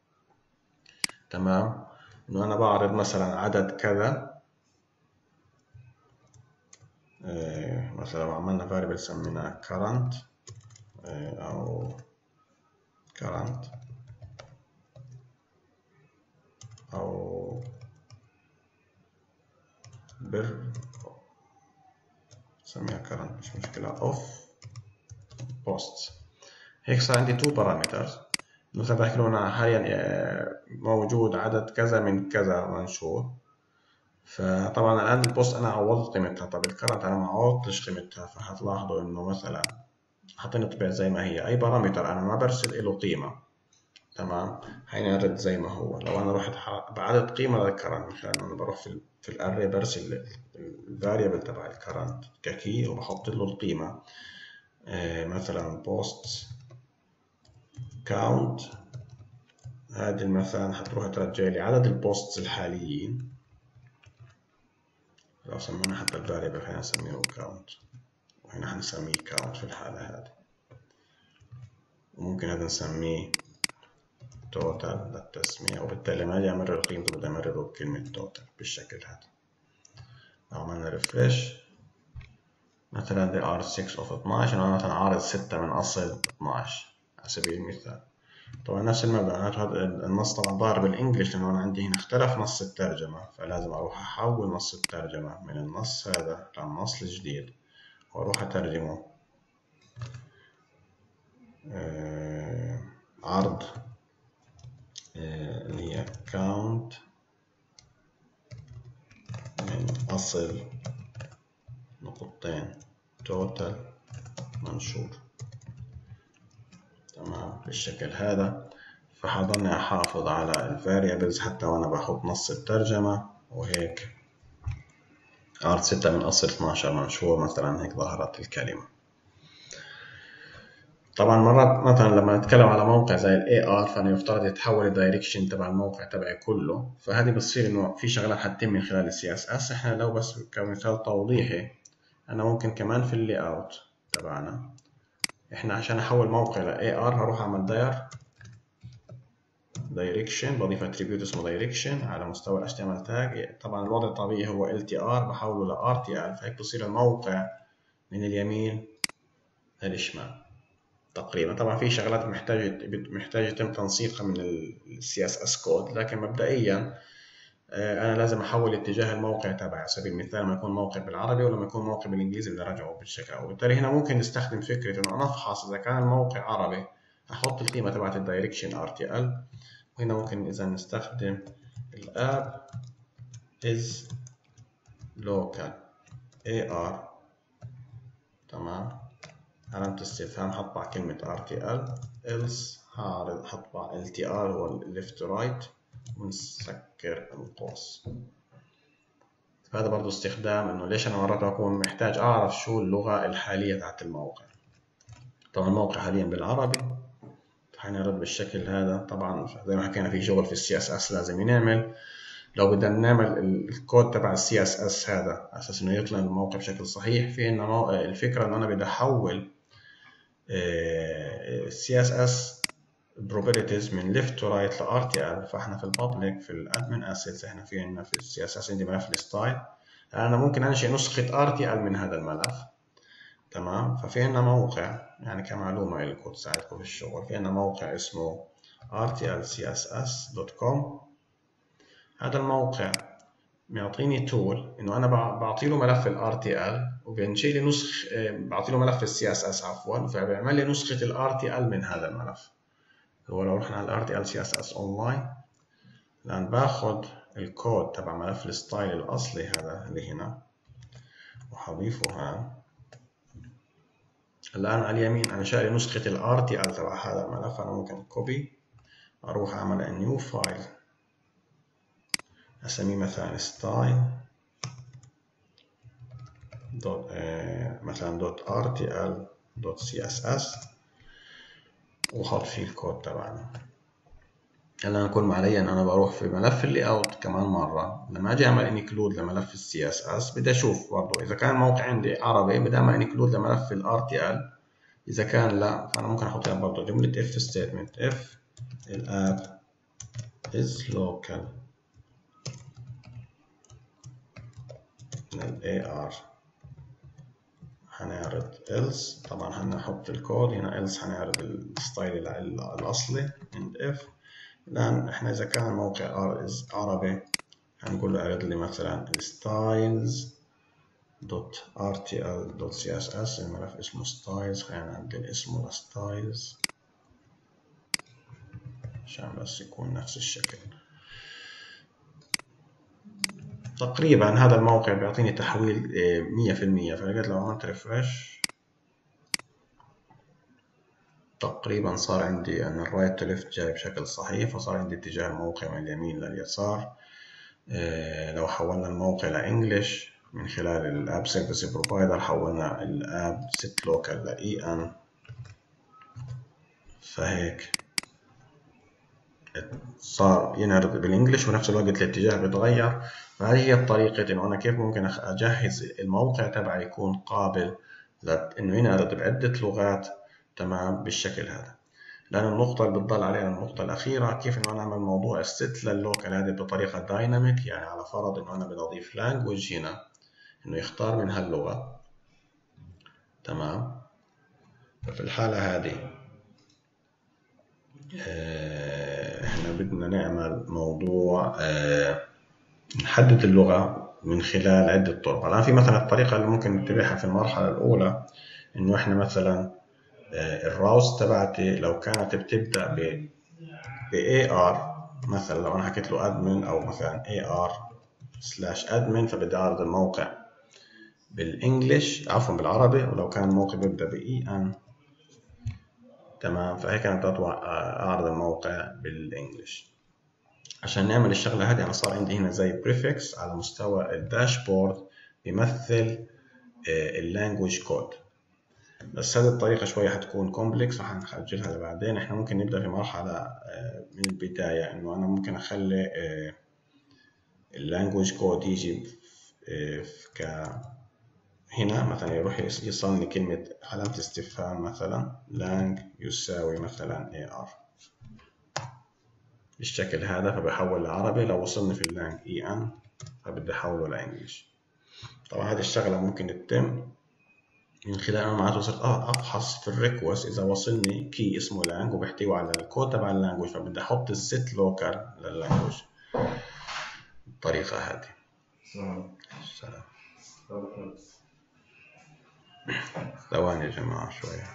تمام، إنه أنا بعرض مثلا عدد كذا آه مثلا لو عملنا variable سميناه current آه أو current أو بر سميها current مش مشكلة of posts. هيك صار عندي two parameters. مثلا بحكي له أنا حاليا موجود عدد كذا من كذا منشور. فطبعا الآن البوست أنا عوضت قيمتها. طب الكرنت أنا ما عوضتش قيمتها. فهتلاحظوا إنه مثلا حاطين طبيعة زي ما هي. أي بارامتر أنا ما برسل له قيمة تمام حينرد زي ما هو. لو أنا رحت بعدد قيمة للكرنت من خلال أنا بروح في في الأري برسل الفاريبل تبع الكرنت ككي وبحط له القيمة. آه مثلا بوست كاونت. هذه مثلا حتروح ترجع لي عدد البوستس الحاليين. لو سمينا حتى الفاريبل خلينا نسميه كاونت وهنا حنسميه كاونت في الحالة هذه. وممكن هذا نسميه توتال للتسمية وبالتالي ما اجي امرر قيمته بدي امرره بكلمة توتال بالشكل هذا. لو عملنا ريفريش مثلا دي ار ستة اوف اثناشر انا مثلا عارض ستة من اصل اثناشر على سبيل المثال. طبعا نفس المبدأ هذا النص طبعا ظاهر بالانجلش لانه انا عندي هنا اختلف نص الترجمة فلازم اروح احول نص الترجمة من النص هذا للنص الجديد واروح اترجمه آه عرض اللي هي count من أصل نقطتين total منشور تمام بالشكل هذا. فحضرني أحافظ على الفاريبلز حتى وأنا بحط نص الترجمة وهيك عرض ستة من أصل اثناشر منشور مثلا هيك ظهرت الكلمة. طبعا مرات مثلا لما نتكلم على موقع زي الاي ار فانا يفترض يتحول الدايركشن تبع الموقع تبعي كله. فهذه بتصير انه في شغلات حتتم من خلال السي اس اس. احنا لو بس كمثال توضيحي انا ممكن كمان في اللي اوت تبعنا احنا عشان احول موقع لاي ار هروح اعمل داير دايركشن بضيف اتريبيوت اسمه دايركشن على مستوى الاتش تي ام ال تاج. طبعا الوضع الطبيعي هو ال تي ار بحوله ل ار تي ال فهيك بصير الموقع من اليمين للشمال تقريبا. طبعا في شغلات محتاجه محتاجه يتم تنسيقها من السي اس اس كود لكن مبدئيا انا لازم احول اتجاه الموقع تبعي. على سبيل المثال لما يكون موقع بالعربي ولما يكون موقع بالانجليزي بدي ارجعه بالشكل. وبالتالي هنا ممكن نستخدم فكره انه انا افحص اذا كان الموقع عربي احط القيمه تبعت الدايركشن ار تي ال. وهنا ممكن اذا نستخدم الاب is local ar تمام علامة استفهام هطبع كلمة ار تي ال else هطبع ال تي ار هو left to right ونسكر القوس. فهذا برضو استخدام انه ليش انا مرات بكون محتاج اعرف شو اللغة الحالية تاعت الموقع. طبعا الموقع حاليا بالعربي حنرد بالشكل هذا. طبعا زي ما حكينا في شغل في السي اس اس لازم ينعمل. لو بدنا نعمل الكود تبع السي اس اس هذا على اساس انه يطلع الموقع بشكل صحيح في انه الفكرة انه انا بدي احول السي اس اس properties من left to right ل ار تي ال. فاحنا في البابليك في الادمن اسيتس احنا في عندنا في السي اس اس عندي ملف الستايل. انا ممكن انشئ نسخة ار تي ال من هذا الملف تمام. ففي عندنا موقع يعني كمعلومة لكم تساعدكم في الشغل في عندنا موقع اسمه ار تي ال سي اس اس دوت كوم. هذا الموقع بيعطيني تول انه انا بعطي له ملف الار تي ال وبينشئ لي نسخ بعطي له ملف السي اس اس عفوا فبيعمل لي نسخة الار تي ال من هذا الملف. هو لو رحنا على الار تي ال سي اس اس اونلاين الان باخذ الكود تبع ملف الستايل الاصلي هذا اللي هنا وحضيفه هان. الان على اليمين انا شاري نسخة الار تي ال تبع هذا الملف. انا ممكن كوبي اروح اعمل نيو فايل اسميه مثلا ستايل دوت اه مثلا دوت ار تي ال دوت سي اس اس وحط فيه الكود تبعنا. هلا كل ما علي ان انا بروح في ملف اللي اوت كمان مره لما اجي اعمل انكلود لملف السي اس اس بدي اشوف برضه اذا كان الموقع عندي عربي بدي اعمل انكلود لملف الار تي ال. اذا كان لا فانا ممكن احط يعني برضه جمله اف ستيتمنت اف الاب is local من الاي ار هنعرض else. طبعا هنحط الكود هنا else، هنعرض الستايل الأصلي عند if. الآن احنا إذا كان الموقع عربي هنقول له اعرض لي مثلا styles دوت ار تي ال دوت سي اس اس، الملف اسمه styles، خلينا نعدل اسمه styles عشان بس يكون نفس الشكل. تقريبا هذا الموقع بيعطيني تحويل مية في المية، فلقيت لو عملت ريفرش تقريبا صار عندي ان الرايت تو ليفت جاي بشكل صحيح، فصار عندي اتجاه الموقع من اليمين لليسار. لو حولنا الموقع لانجلش من خلال الاب سيرفيس بروفايدر، حولنا الاب ست لوكال لاي ان، فهيك صار ينعرض بالانجلش ونفس الوقت الاتجاه بيتغير. فهذه هي الطريقة انه انا كيف ممكن اجهز الموقع تبعي يكون قابل انه ينعرض بعدة لغات تمام بالشكل هذا. لأن النقطة اللي بتضل علينا النقطة الأخيرة، كيف إنه أنا أعمل موضوع الست لللوكال هذه بطريقة دايناميك، يعني على فرض إنه أنا بدي أضيف لانجوج هنا إنه يختار من هاللغة تمام. ففي الحالة هذه إحنا بدنا نعمل موضوع نحدد اللغة من خلال عدة طرق. الآن في مثلا الطريقة اللي ممكن نتبعها في المرحلة الأولى إنه إحنا مثلا الراوس تبعتي لو كانت بتبدأ ب ب إيه آر، مثلا لو أنا حكيت له admin أو مثلا إيه آر سلاش admin، فبدي أعرض الموقع بالإنجليش عفوا بالعربي، ولو كان الموقع بيبدأ ب إي إن تمام، فهيك أنا بدي أعرض الموقع بالإنجليش. عشان نعمل الشغلة هذه أنا صار عندي هنا زي بريفكس على مستوى الداشبورد بيمثل اللانجوج كود، بس هذه الطريقة شوية حتكون كومبلكس وحنأجلها لبعدين. احنا ممكن نبدأ في مرحلة من البداية انه انا ممكن اخلي اللانجوج كود يجي ك هنا مثلا يروح يصني كلمة علامة استفهام مثلا lang يساوي مثلا إيه آر بالشكل هذا، فبحول لعربي. لو وصلني في اللانج إي إن فبدي احوله لإنجليش. طبعا هذه الشغلة ممكن تتم من خلال أنا معناته صرت أفحص في الريكوست إذا وصلني كي اسمه لانج وبيحتوي على الكود تبع اللانجوج، فبدي أحط الست لوكال لللانجوج بالطريقة هذه. السلام. ثواني يا جماعة شوية.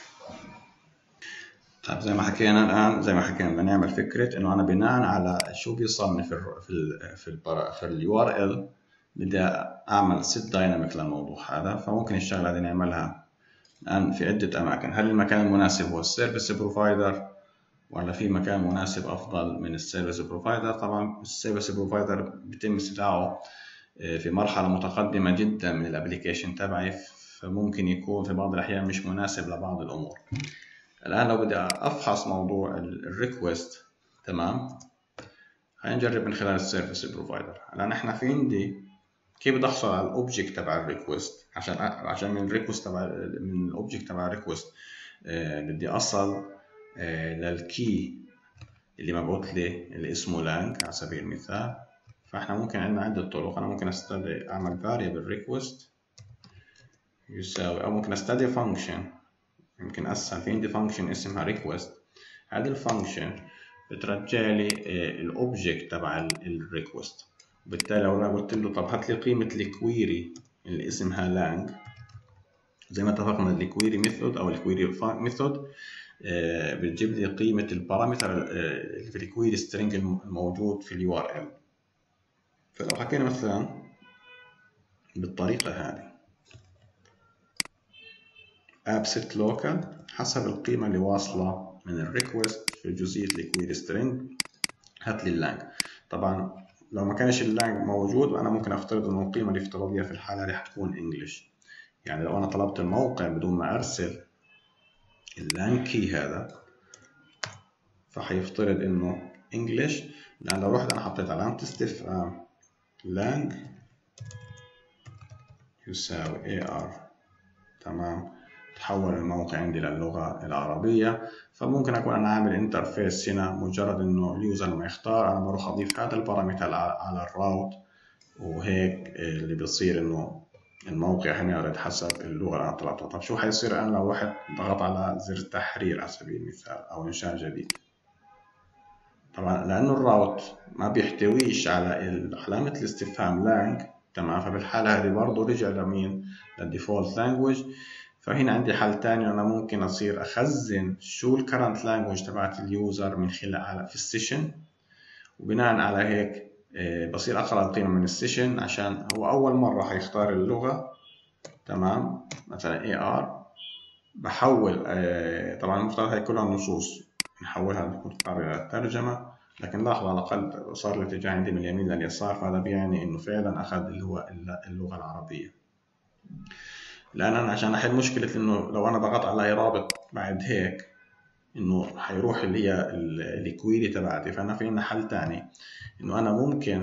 طيب زي ما حكينا الآن، زي ما حكينا بدنا نعمل فكرة إنه أنا بناء على شو بيصمم في ال في ال في ال في اليو ار ال بدي أعمل ست دايناميك للموضوع هذا. فممكن الشغلة هذه نعملها الآن في عدة أماكن. هل المكان المناسب هو السيرفيس بروفايدر ولا في مكان مناسب أفضل من السيرفيس بروفايدر؟ طبعا السيرفيس بروفايدر بيتم استدعائه في مرحلة متقدمة جدا من الابليكيشن تبعي، فممكن يكون في بعض الأحيان مش مناسب لبعض الأمور. الآن لو بدي أفحص موضوع الريكوست تمام، هنجرب من خلال السيرفيس بروفايدر. الآن إحنا في عندي كيف بدي أحصل على الأوبجكت تبع الريكوست، عشان عشان من الريكوست تبع من الأوبجكت تبع الريكوست آه بدي أصل آه للكي اللي مبعوث لي اللي اسمه لانج على سبيل المثال. فإحنا ممكن عندنا عدة طرق. أنا ممكن أستدعي أعمل variable request يساوي، أو ممكن أستدعي function يمكن أسهل. في عندي function اسمها request. هذه الفانكشن بترجع لي الأوبجكت تبع الريكوست. وبالتالي لو أنا قلت له طب هات لي قيمة الكويري اللي اسمها لانج، زي ما اتفقنا الكويري ميثود أو الكويري ميثود بتجيب لي قيمة البارامتر اللي في الكويري سترينج الموجود في اليو ار ال. فلو حكينا مثلا بالطريقة هذه abset local حسب القيمة اللي واصلة من الريكوست في جزئية الكويري سترينج هات لي اللانج. طبعا لو ما كانش اللانج موجود أنا ممكن أفترض إنه القيمة الافتراضية في الحالة دي حتكون انجلش. يعني لو أنا طلبت الموقع بدون ما أرسل اللانج كي هذا فحيفترض إنه انجلش. لأن لو رحت أنا حطيت علامة استفهام lang يساوي إيه آر تمام، تحول الموقع عندي للغة العربية. فممكن أكون أنا عامل انترفيس هنا، مجرد إنه اليوزر لما يختار أنا بروح أضيف هذا البارامتر على الراوت، وهيك اللي بيصير إنه الموقع هنعرض حسب اللغة اللي أنا طلبتها. طب شو حيصير الآن لو واحد ضغط على زر تحرير على سبيل المثال أو إنشاء جديد؟ طبعا لأنه الراوت ما بيحتويش على علامة الاستفهام لانج، تمام، فبالحالة هذه برضه رجع لمين؟ للديفولت لانجوج. فهنا عندي حل تاني، أنا ممكن أصير أخزن شو الكرنت لانجوج تبعت اليوزر من خلال في السيشن، وبناء على هيك بصير أقرأ القيمة من السيشن عشان هو أول مرة هيختار اللغة، تمام، مثلا اي ار، بحول طبعا المفترض هي كلها نصوص نحولها تكون قابلة للترجمة، لكن لاحظ على الأقل صار الاتجاه عندي من اليمين لليسار، فهذا بيعني إنه فعلا أخذ اللي هو اللغة العربية. لأن أنا عشان أحل مشكلة إنه لو أنا ضغطت على أي رابط بعد هيك إنه حيروح اللي هي الكويري تبعتي، فأنا في عندنا حل تاني، إنه أنا ممكن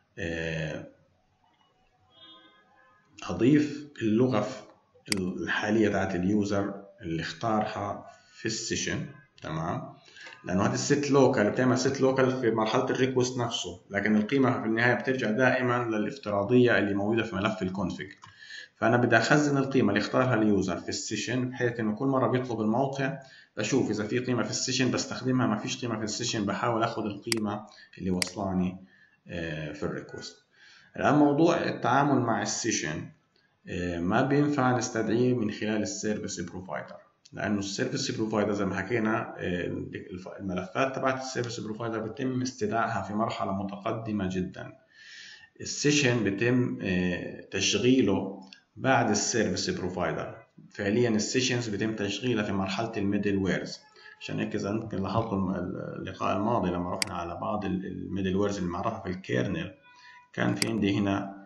أضيف اللغة الحالية تاعت اليوزر اللي اختارها في السيشن، تمام، لأنه هذه الست لوكال بتعمل ست لوكال في مرحلة الريكوست نفسه، لكن القيمة في النهاية بترجع دائما للافتراضية اللي موجودة في ملف الكونفيج. فأنا بدي أخزن القيمة اللي اختارها اليوزر في السيشن، بحيث إنه كل مرة بيطلب الموقع بشوف إذا في قيمة في السيشن بستخدمها، ما فيش قيمة في السيشن بحاول أخذ القيمة اللي وصلاني في الريكوست. الآن موضوع التعامل مع السيشن ما بينفع نستدعيه من خلال السيرفيس بروفايدر، لأنه السيرفيس بروفايدر زي ما حكينا الملفات تبعت السيرفيس بروفايدر بيتم استدعائها في مرحلة متقدمة جدا. السيشن بيتم تشغيله بعد السيرفيس بروفايدر، فعليا السيشنز بيتم تشغيلها في مرحلة الميدل ويرز. عشان هيك إذا أنتم لاحظتوا اللقاء الماضي لما رحنا على بعض الميدل ويرز اللي معرفة في الكيرنل، كان في عندي هنا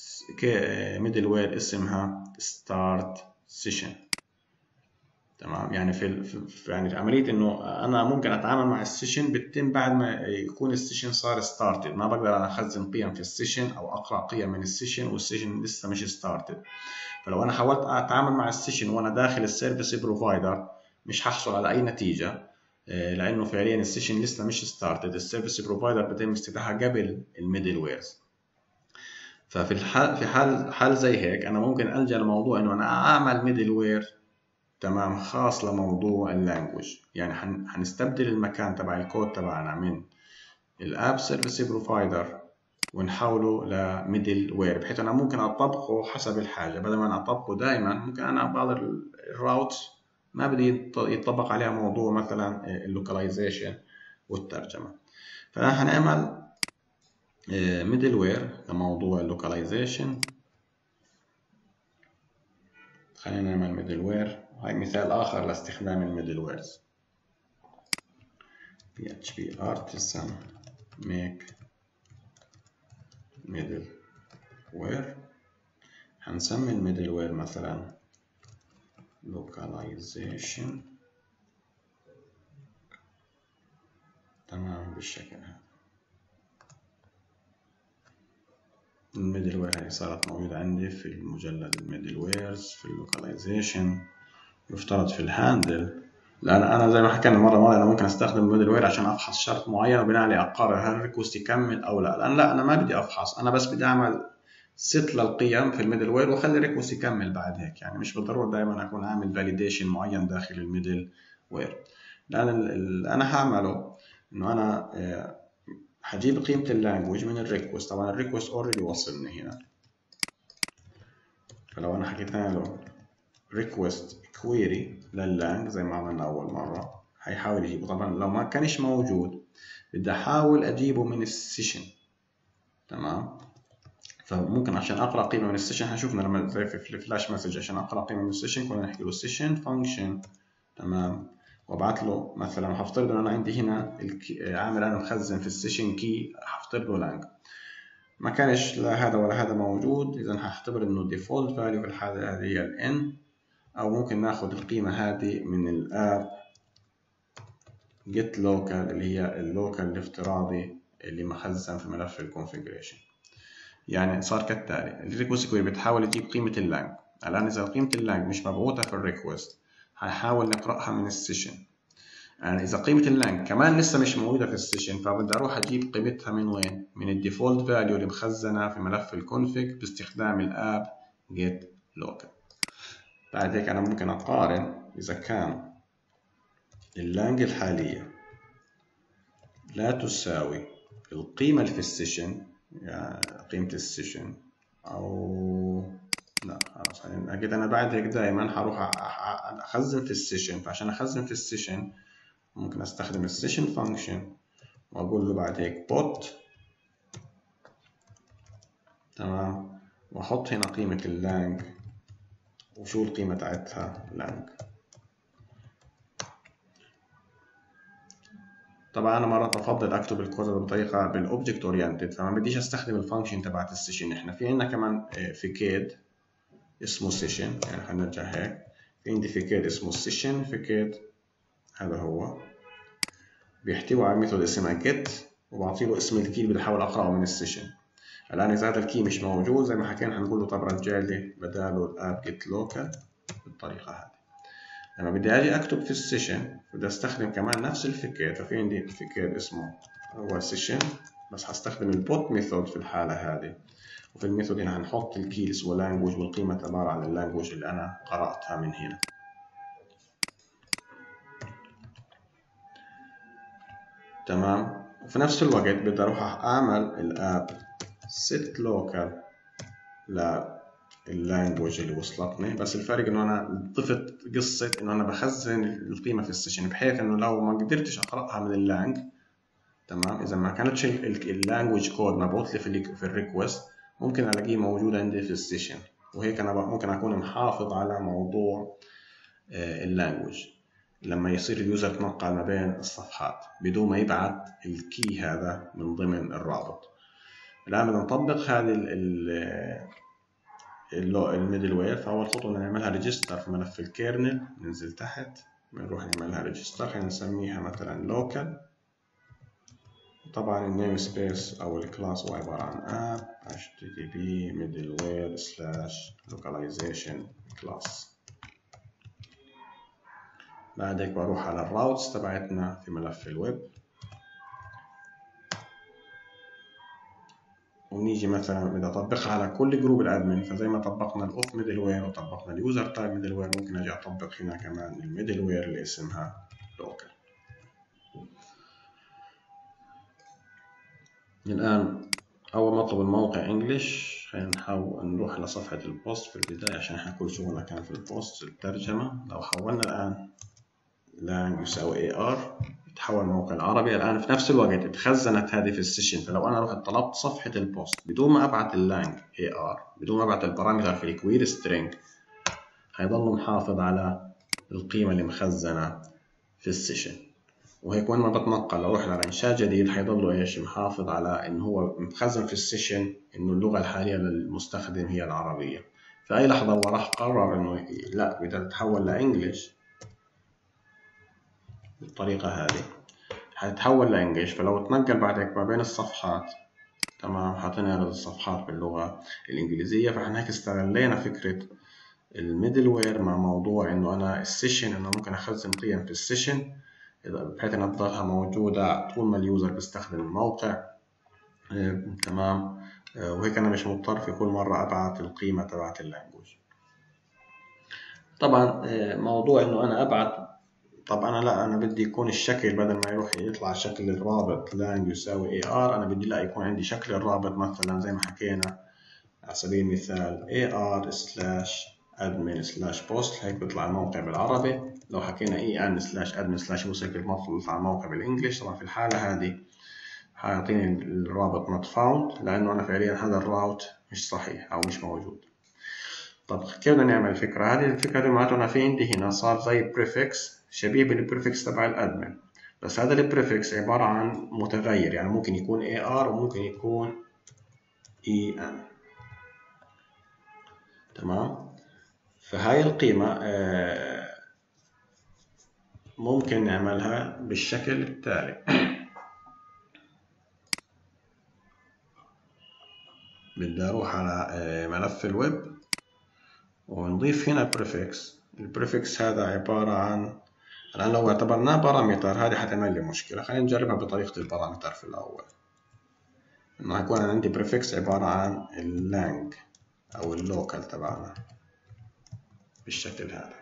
ميدل وير اسمها ستارت سيشن، تمام، يعني في, في يعني عمليه انه انا ممكن اتعامل مع السيشن بتتم بعد ما يكون السيشن صار ستارتد، ما بقدر اخزن قيم في السيشن او اقرا قيم من السيشن والسيشن لسه مش ستارتد. فلو انا حاولت اتعامل مع السيشن وانا داخل السيرفيس بروفايدر مش هحصل على اي نتيجه، لانه فعليا السيشن لسه مش ستارتد، السيرفيس بروفايدر بيتم استدعائها قبل الميدل ويرز. ففي الحال في حال حال زي هيك انا ممكن الجا لموضوع انه انا اعمل ميدل وير، تمام، خاص لموضوع اللانجوج. يعني هنستبدل المكان تبع الكود تبعنا من الاب سيرفيس بروفايدر ونحوله لميدل وير، بحيث انا ممكن اطبقه حسب الحاجه، بدل ما انا اطبقه دائما ممكن انا بعض الراوت ما بدي يطبق عليها موضوع مثلا اللوكاليزيشن والترجمه. فهنعمل ميدل وير لموضوع اللوكاليزيشن. خلينا نعمل ميدل وير، هاي مثال آخر لاستخدام الميدل ويرز. بي اتش بي artisan make middle where، هنسمي الميدل وير مثلا localization، تمام، بالشكل هذا. الميدل وير هي صارت موجودة عندي في المجلد الميدل ويرز في اللوكاليزيشن. يفترض في الهاندل، لأن أنا زي ما حكينا المرة الماضية أنا ممكن أستخدم الميدل وير عشان أفحص شرط معين وبناء عليه أقرر هل الريكوست يكمل أو لا. لأن لا، أنا ما بدي أفحص، أنا بس بدي أعمل ست للقيم في الميدل وير وأخلي الريكوست يكمل بعد هيك. يعني مش بالضرورة دائما أكون عامل فاليديشن معين داخل الميدل وير. لأن اللي أنا هعمله إنه أنا هجيب قيمة اللانجوج من الريكوست. طبعا الريكوست أوريدي وصلني هنا، فلو أنا حكيت له request query لللانج زي ما عملنا أول مرة هيحاول يجيبه. طبعا لو ما كانش موجود بدي أحاول أجيبه من السيشن، تمام. فممكن عشان أقرأ قيمة من السيشن، هنشوفنا لما زي في الفلاش مسج عشان أقرأ قيمة من السيشن كنا نحكي له session function، تمام، وابعت له مثلا هفترض إن أنا عندي هنا عامل أنا مخزن في السيشن كي، هفترض له لانج، ما كانش لا هذا ولا هذا موجود، إذا هختبر إنه default value في الحالة هذه هي ال n، أو ممكن ناخد القيمة هذه من الاب get local اللي هي اللوكال الافتراضي اللي مخزن في ملف الكونفيجريشن. يعني صار كالتالي، الريكوست كويري بتحاول تجيب قيمة اللانج. الآن إذا قيمة اللانج مش مبعوثة في الريكوست هنحاول نقرأها من السيشن. يعني إذا قيمة اللانج كمان لسه مش موجودة في السيشن فبدي أروح أجيب قيمتها من وين؟ من الديفولت فاليو اللي مخزنة في ملف الكونفيج باستخدام الاب get local. بعد هيك أنا ممكن أقارن إذا كان اللانج الحالية لا تساوي القيمة اللي في السيشن، يعني قيمة السيشن، أو لا خلاص يعني أكيد أنا بعد هيك دائما هروح أخزن في السيشن. فعشان أخزن في السيشن ممكن أستخدم السيشن فانكشن وأقول له بعد هيك بوت، تمام، وأحط هنا قيمة اللانج وشو القيمة تاعتها لانج. طبعا انا مرات بفضل اكتب الكود بطريقه بالاوبجكت اورينتد، فما بديش استخدم الفانكشن تبعت السيشن. احنا في عندنا كمان في كيد اسمه سيشن، يعني خلينا نرجع هيك، في عندي في كيد اسمه سيشن في كيد، هذا هو بيحتوي على ميثود اسمها get وبعطي له اسم الكي اللي بدي احاول اقراه من السيشن. الان اذا هذا الكي مش موجود زي ما حكينا هنقول له طب رجع لي بداله الاب get local بالطريقه هذه. لما بدي اجي اكتب في السيشن بدي استخدم كمان نفس الفكيت، ففي عندي فكيت اسمه هو سيشن، بس هستخدم البوت ميثود في الحالة هذه. وفي الميثود هنا هنحط الكي اللي اسمه لانجوج والقيمة عبارة عن اللانجوج اللي انا قرأتها من هنا. تمام. وفي نفس الوقت بدي اروح اعمل الاب set local لللانجوج اللي وصلتني، بس الفرق انه انا ضفت قصة انه انا بخزن القيمة في السيشن بحيث انه لو ما قدرتش اقرأها من اللانج، تمام، اذا ما كانتش اللانجوج كود مبعوث لي في في الريكوست ممكن الاقيه موجود عندي في السيشن. وهيك انا ممكن اكون محافظ على موضوع اللانجوج لما يصير اليوزر يتنقل ما بين الصفحات بدون ما يبعت الكي هذا من ضمن الرابط. الان بدنا نطبق هذه الميدل وير. فاول خطوه بدنا نعملها ريجستر في ملف الكيرنل، ننزل تحت بنروح نعملها ريجستر، خلينا نسميها مثلا لوكال. طبعا النيم سبيس او الكلاس هو عباره عن اب اتش تي تي بي middleware سلاش localization class. بعد هيك بروح على الراوتس تبعتنا في ملف الويب، ونيجي مثلا بدي اطبقها على كل جروب الادمن. فزي ما طبقنا الاوف ميدل وير وطبقنا اليوزر تايب ميدل وير، ممكن اجي اطبق هنا كمان الميدل وير اللي اسمها لوكال. الان اول ما اطلب الموقع انجلش، خلينا نحاول نروح على صفحه البوست في البدايه عشان احنا كل شغلنا كان في البوست الترجمه. لو حولنا الان لانج يساوي اي ار يتحول موقع العربي. الان في نفس الوقت اتخزنت هذه في السيشن، فلو انا رحت طلبت صفحه البوست بدون ما ابعت اللانج اي ار، بدون ما ابعت البارامتر في الكويري سترينج، هيضل محافظ على القيمه اللي مخزنه في السيشن. وهيك وين ما بتنقل لو رحنا على انشاء جديد هيضلوا ايش محافظ على انه هو مخزن في السيشن انه اللغه الحاليه للمستخدم هي العربيه. في اي لحظه هو راح قرر انه لا بدها تتحول لانجلش بالطريقه هذه، هيتحول لانجلش. فلو تنقل بعد هيك ما بين الصفحات، تمام، حاطين هذه الصفحات باللغه الانجليزيه. فاحنا هيك استغلينا فكره الميدل وير مع موضوع انه انا السيشن انه ممكن اخزن قيم في السيشن بحيث انها تضلها موجودة طول ما اليوزر بيستخدم الموقع. آه، تمام. آه، وهيك انا مش مضطر في كل مرة ابعت القيمة تبعت اللانجوج. طبعا آه، موضوع انه انا ابعت، طب انا لا انا بدي يكون الشكل بدل ما يروح يطلع شكل الرابط لانج يساوي اي ار، انا بدي لا يكون عندي شكل الرابط مثلا زي ما حكينا على سبيل المثال اي ار سلاش admin سلاش بوست، هيك بيطلع الموقع بالعربي. لو حكينا اي ان سلاش admin سلاش بوست هيك المفروض يطلع الموقع بالانجلش. طبعا في الحالة هذه حيعطيني الرابط not found لانه انا فعليا هذا الراوت مش صحيح او مش موجود. طب كيف بدنا نعمل الفكرة هذه؟ الفكرة دي معناته انا في عندي هنا صار زي بريفكس شبيه بالبريفكس تبع الادمن، بس هذا البريفكس عبارة عن متغير، يعني ممكن يكون اي ار وممكن يكون اي ان. تمام. فهاي القيمة ممكن نعملها بالشكل التالي. بدي اروح على ملف الويب ونضيف هنا بريفكس. البريفكس هذا عبارة عن، الآن لو اعتبرناه بارامتر هذه حتعمل لي مشكلة. خلينا نجربها بطريقة البارامتر في الأول. إنه هيكون عندي بريفكس عبارة عن اللانج او اللوكال تبعنا بالشكل هذا.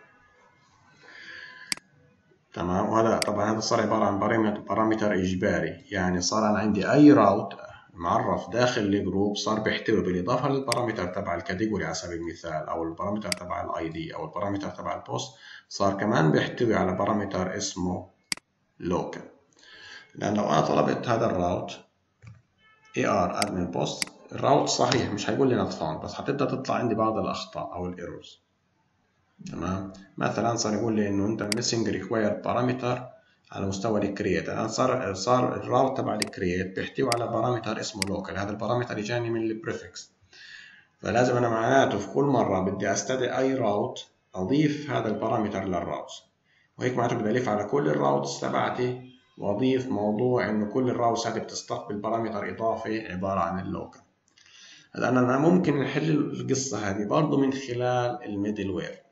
تمام. وهذا طبعا هذا صار عبارة عن بارامتر إجباري، يعني صار أنا عندي أي راوت معرف داخل الجروب صار بيحتوي بالإضافة للبارامتر تبع الكاتيجوري على سبيل المثال، أو البارامتر تبع الأي دي، أو البارامتر تبع البوست، صار كمان بيحتوي على بارامتر اسمه لوكال. لأن لو أنا طلبت هذا الراوت اي ار admin post، الراوت صحيح مش هيقول لي not found، بس هتبدأ تطلع عندي بعض الأخطاء أو الايرورز. تمام. مثلا صار يقول لي انه انت missing required parameter على مستوى الكرييت. الان صار صار الراوت تبع الكرييت بيحتوي على بارامتر اسمه لوكال، هذا البارامتر جاني من البريفكس، فلازم انا معناته في كل مره بدي استدعي اي راوت اضيف هذا البارامتر للراوت، وهيك معناته بدي الف على كل الراوتس تبعتي واضيف موضوع انه كل الراوتس هذه بتستقبل بارامتر اضافي عباره عن اللوكال. الان انا ممكن نحل القصه هذه برضه من خلال الميدل وير.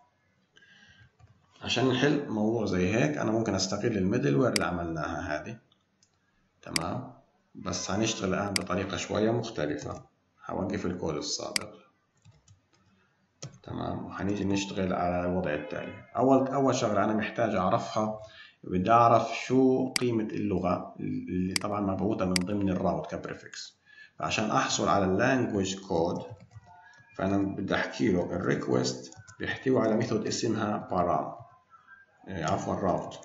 عشان نحل موضوع زي هيك أنا ممكن أستغل الميدل وير اللي عملناها هذه. تمام. بس هنشتغل الآن بطريقة شوية مختلفة، هوقف الكود السابق. تمام. وهنيجي نشتغل على الوضع التالي. أول أول شغلة أنا محتاج أعرفها، بدي أعرف شو قيمة اللغة اللي طبعا مبعوثة من ضمن الراوت كبريفكس. فعشان أحصل على اللانجويج كود فأنا بدي أحكي له الريكوست بيحتوي على ميثود اسمها بارام، عفوا راوت.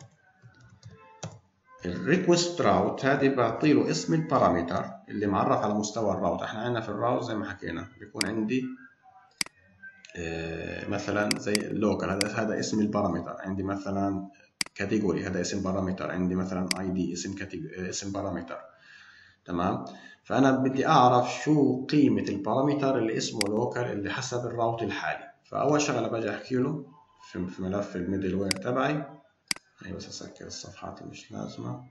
الريكوست راوت هذه بعطي له اسم البارامتر اللي معرف على مستوى الراوت. احنا عندنا في الراوت زي ما حكينا بيكون عندي اه مثلا زي اللوكال، هذا هذا اسم البارامتر. عندي مثلا كاتيجوري، هذا اسم بارامتر. عندي مثلا اي دي اسم كاتيجوري اسم بارامتر. تمام. فانا بدي اعرف شو قيمه البارامتر اللي اسمه لوكال اللي حسب الراوت الحالي. فاول شغله باجي احكي له في ملف الميدل وير تبعي، هي بس اسكر الصفحات اللي مش لازمه.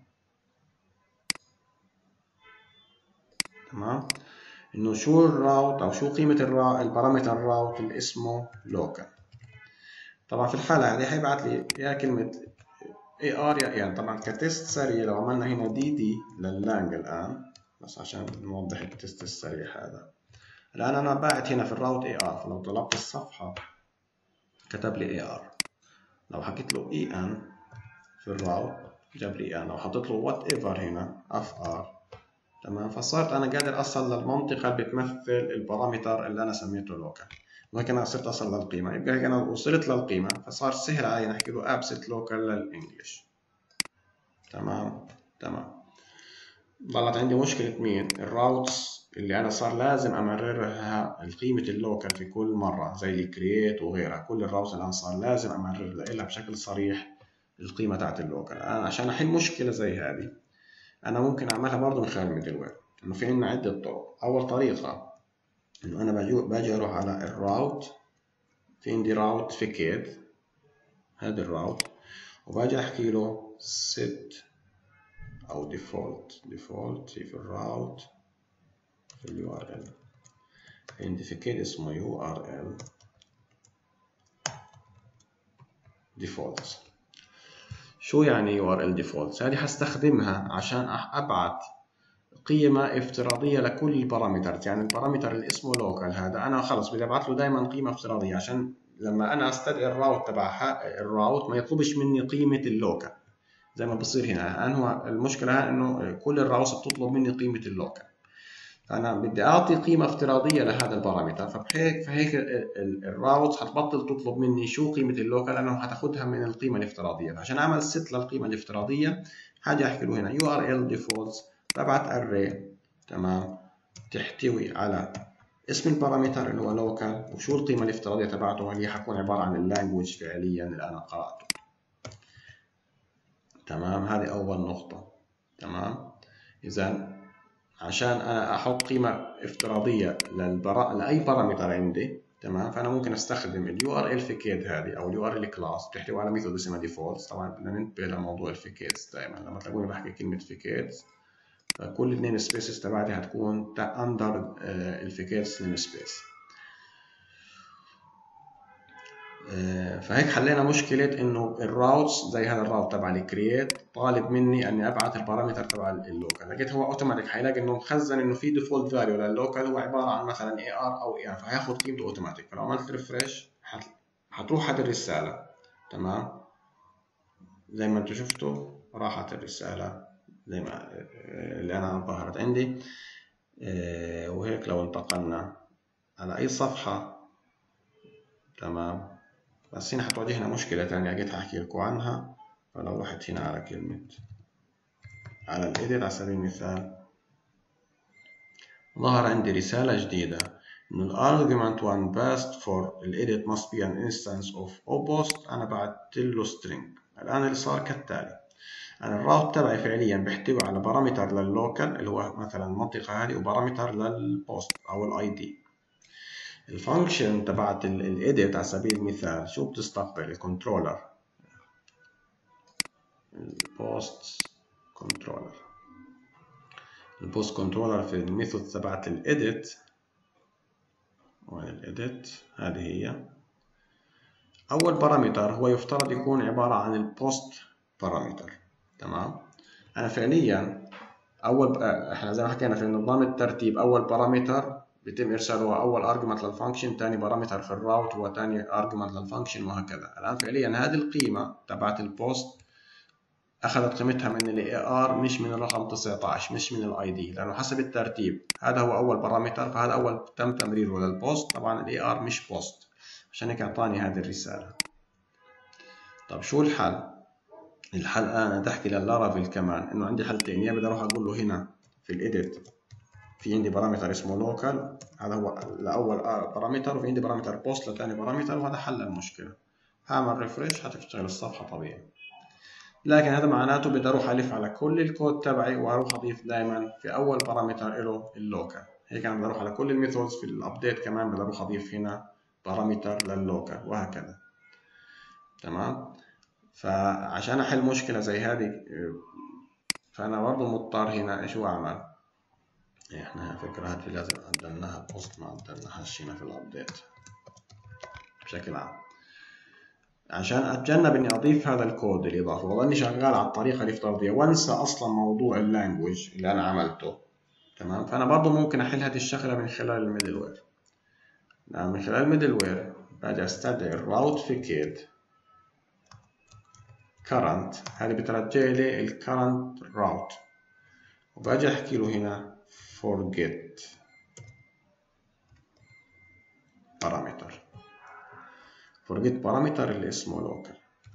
تمام. انه شو الراوت او شو قيمه البارامتر الراوت اللي اسمه لوكال. طبعا في الحاله هذه هيبعت لي يا كلمه اي ار، يعني طبعا كتست سريع لو عملنا هنا دي دي لللانج الان، بس عشان نوضح التست السريع هذا. الان انا باعت هنا في الراوت اي ار، فلو طلبت الصفحه كتب لي اي ار. لو حكيت له اي ان في الراوت جاب لي اي ان. لو حطيت له وات ايفر هنا اف ار، تمام، فصرت انا قادر اصل للمنطقه اللي بتمثل البارامتر اللي انا سميته لوكال، وهيك انا صرت اصل للقيمه. يبقى هيك انا وصلت للقيمه، فصار سهل علي نحكي له ابسط لوكال للانجلش. تمام. تمام. ضلت عندي مشكله مين؟ الراوتس اللي انا صار لازم امررها القيمه اللوكال في كل مره، زي الكرييت وغيرها. كل الراوتس الان صار لازم امرر لها بشكل صريح القيمه تاعت اللوكال. انا عشان احل مشكله زي هذه انا ممكن اعملها برضه من خلال الميدل وير. انه في عندنا عده طرق. اول طريقه انه انا باجي باجي اروح على الراوت، في عندي راوت في كيد، هذا الراوت، وباجي احكي له set او default default في الراوت في اليو ار ال. عندي في كيد اسمه يو ار ال default. شو يعني يو ار ال default؟ هذه هستخدمها عشان ابعت قيمة افتراضية لكل البارامترز. يعني البارامتر اللي اسمه لوكال هذا أنا خلص بدي أبعث له دائما قيمة افتراضية، عشان لما أنا أستدعي الراوت تبع الراوت ما يطلبش مني قيمة اللوكال زي ما بصير هنا. الآن هو المشكلة إنه كل الراوتس بتطلب مني قيمة اللوكال، فأنا بدي أعطي قيمة افتراضية لهذا البارامتر. فبهيك فهيك الراوتس هتبطل تطلب مني شو قيمة اللوكال لأنه هتاخدها من القيمة الافتراضية. فعشان أعمل ست للقيمة الافتراضية حاجة أحكي له هنا يو ار ال ديفولتس، ببعت array، تمام، تحتوي على اسم البارامتر اللي هو لوكال وشو القيمة الافتراضية تبعته اللي حكون عبارة عن اللانجوج فعليا اللي أنا قرأته. تمام. هذه أول نقطة. تمام. إذا عشان أنا أحط قيمة افتراضية للبرا... لأي بارامتر عندي، تمام، فأنا ممكن أستخدم ال يو ار ال في كيد هذه أو ال يو ار ال كلاس بتحتوي على ميثود اسمها defaults. طبعا بدنا ننتبه لموضوع الفيكيتس دائما لما تلاقوني بحكي كلمة فيكيتس، فكل النيم سبيسز تبعتي هتكون اندر الفيكيتس نيم سبيس. فهيك حلينا مشكلة انه الراوتس زي هذا الراوت تبع الكرييت طالب مني اني ابعث البارامتر تبع اللوكال، لقيت هو اوتوماتيك حيلاقي انه مخزن انه في ديفولت فاليو لللوكال هو عبارة عن مثلا اي ار او اي ار، فهياخد قيمته اوتوماتيك. فلو عملت ريفرش حتروح هذه الرسالة، تمام زي ما انتم شفتوا راحت الرسالة زي ما اللي انا ظهرت عندي. وهيك لو انتقلنا على اي صفحة، تمام، بس هنا حتواجهنا مشكلة تانية جيت أحكي لكم عنها. فلو رحت هنا على كلمة على الإيديت على سبيل المثال، ظهر عندي رسالة جديدة إنه ال argument one passed for ال edit must be an instance of oppost. أنا بعت له string. الآن اللي صار كالتالي، أنا الراوت تبعي فعليا بيحتوي على بارامتر لللوكال اللي هو مثلا المنطقة هذه وبارامتر للبوست أو الاي دي. الفانكشن تبعت الإيديت على سبيل المثال شو بتستقبل؟ الكنترولر، البوست كنترولر. البوست كنترولر في الميثود تبعت الإيديت، وين الإيديت؟ هذه هي أول بارامتر، هو يفترض يكون عبارة عن البوست بارامتر، تمام. أنا فعليا أول إحنا زي ما حكينا في نظام الترتيب أول بارامتر بيتم إرساله أول أرجمنت للفانكشن، ثاني بارامتر في الراوت هو ثاني أرجمنت للفانكشن وهكذا. الآن فعليا هذه القيمة تبعت البوست أخذت قيمتها من ال إيه آر مش من الرقم تسعة عشر، مش من ال آي دي، لأنه حسب الترتيب هذا هو أول بارامتر، فهذا أول تم تمريره للبوست. طبعا ال إيه آر مش بوست، عشان هيك أعطاني هذه الرسالة. طب شو الحل؟ الحل أنا تحكي لللارافيل كمان إنه عندي حلتين، يا بدي أروح أقول له هنا في الإيديت في عندي بارامتر اسمه لوكال، هذا هو لأول بارامتر، وفي عندي بارامتر بوست لثاني بارامتر، وهذا حل المشكلة. هعمل ريفرش حتشتغل الصفحة طبيعي. لكن هذا معناته بدي اروح الف على كل الكود تبعي واروح اضيف دائما في اول بارامتر له اللوكال. هيك انا بدي اروح على كل الميثودز في الابديت كمان بدي اروح اضيف هنا بارامتر لللوكال وهكذا، تمام. فعشان احل مشكله زي هذه فانا برضه مضطر هنا ايش اعمل؟ احنا فكرة هذه لازم عدلناها بوست، ما عدلناهاش هنا في الابديت بشكل عام، عشان اتجنب اني اضيف هذا الكود الاضافي واظني شغال على الطريقه الافتراضيه وانسى اصلا موضوع اللانجوج اللي انا عملته، تمام. فانا برضه ممكن احل هذه الشغله من خلال الميدل وير. نعم، من خلال الميدل وير باجي استدعي الراوتفيكيت current، هذه بترجع لي الكرنت راوت، وباجي احكي له هنا forget parameter. forget parameter اللي اسمه local.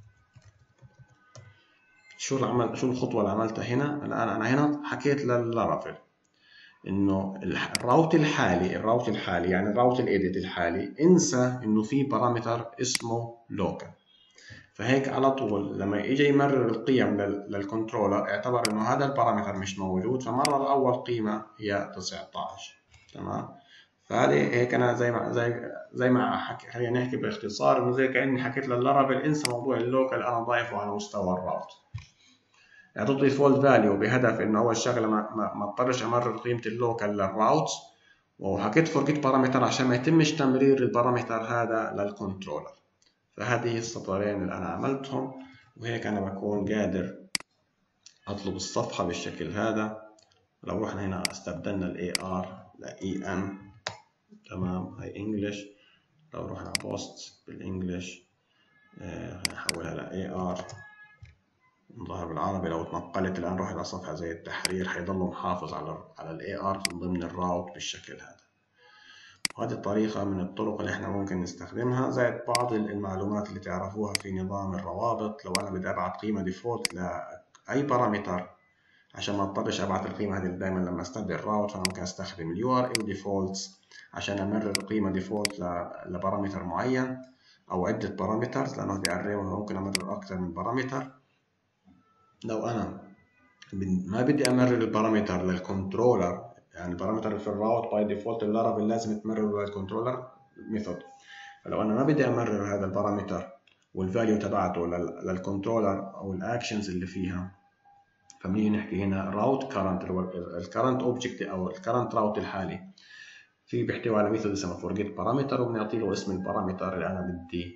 شو العمل شو الخطوه اللي عملتها هنا؟ الان انا هنا حكيت لللارافيل انه الراوت الحالي الراوت الحالي يعني الراوت الايديت الحالي انسى انه في بارامتر اسمه لوكال. فهيك على طول لما اجى يمرر القيم للكنترولر اعتبر انه هذا البارامتر مش موجود، فمرر اول قيمه هي تسعة عشر، تمام. فهذه هيك انا زي ما زي زي ما حكي، خلينا نحكي باختصار انه زي كاني حكيت لللارافيل انسى موضوع اللوكال، انا ضايفه على مستوى الراوت. اعطيته ديفولت فاليو بهدف انه اول شغله ما ما اضطرش امرر قيمه اللوكال للراوت، وحكيت فورجيت بارامتر عشان ما يتمش تمرير البارامتر هذا للكنترولر. فهذه السطرين اللي انا عملتهم، وهيك انا بكون قادر اطلب الصفحه بالشكل هذا. لو رحنا هنا استبدلنا الاي ار لاي ان، تمام، هاي انجلش. لو رحنا بوست بالانجلش هنحولها لاي ار ظهر بالعربي. لو اتنقلت الان رحت على صفحه زي التحرير حيضل محافظ على على الاي ار من ضمن الراوت بالشكل هذا. وهذه الطريقه من الطرق اللي احنا ممكن نستخدمها، زائد بعض المعلومات اللي تعرفوها في نظام الروابط. لو انا بدي ابعت قيمه ديفولت لاي بارامتر عشان ما اضطرش ابعت القيمه هذه دائما لما استدعي الراوت، فممكن استخدم اليو ار ال ديفولتس عشان امرر القيمه ديفولت لبارامتر معين او عده بارامترز، لانه بدي اري ممكن امرر اكثر من بارامتر. لو انا ما بدي امرر البارامتر للكنترولر، يعني البارامتر في الراوت باي ديفولت اللارافيل لازم تمرره للكنترولر ميثود، فلو انا ما بدي امرر هذا البارامتر والفاليو تبعته للكنترولر او الاكشنز اللي فيها، فبنيجي نحكي هنا راوت كرنت اللي هو الكرنت اوبجكت او الكرنت راوت الحالي، في بيحتوي على ميثود اسمه forget parameter، وبنعطي له اسم البارامتر اللي انا بدي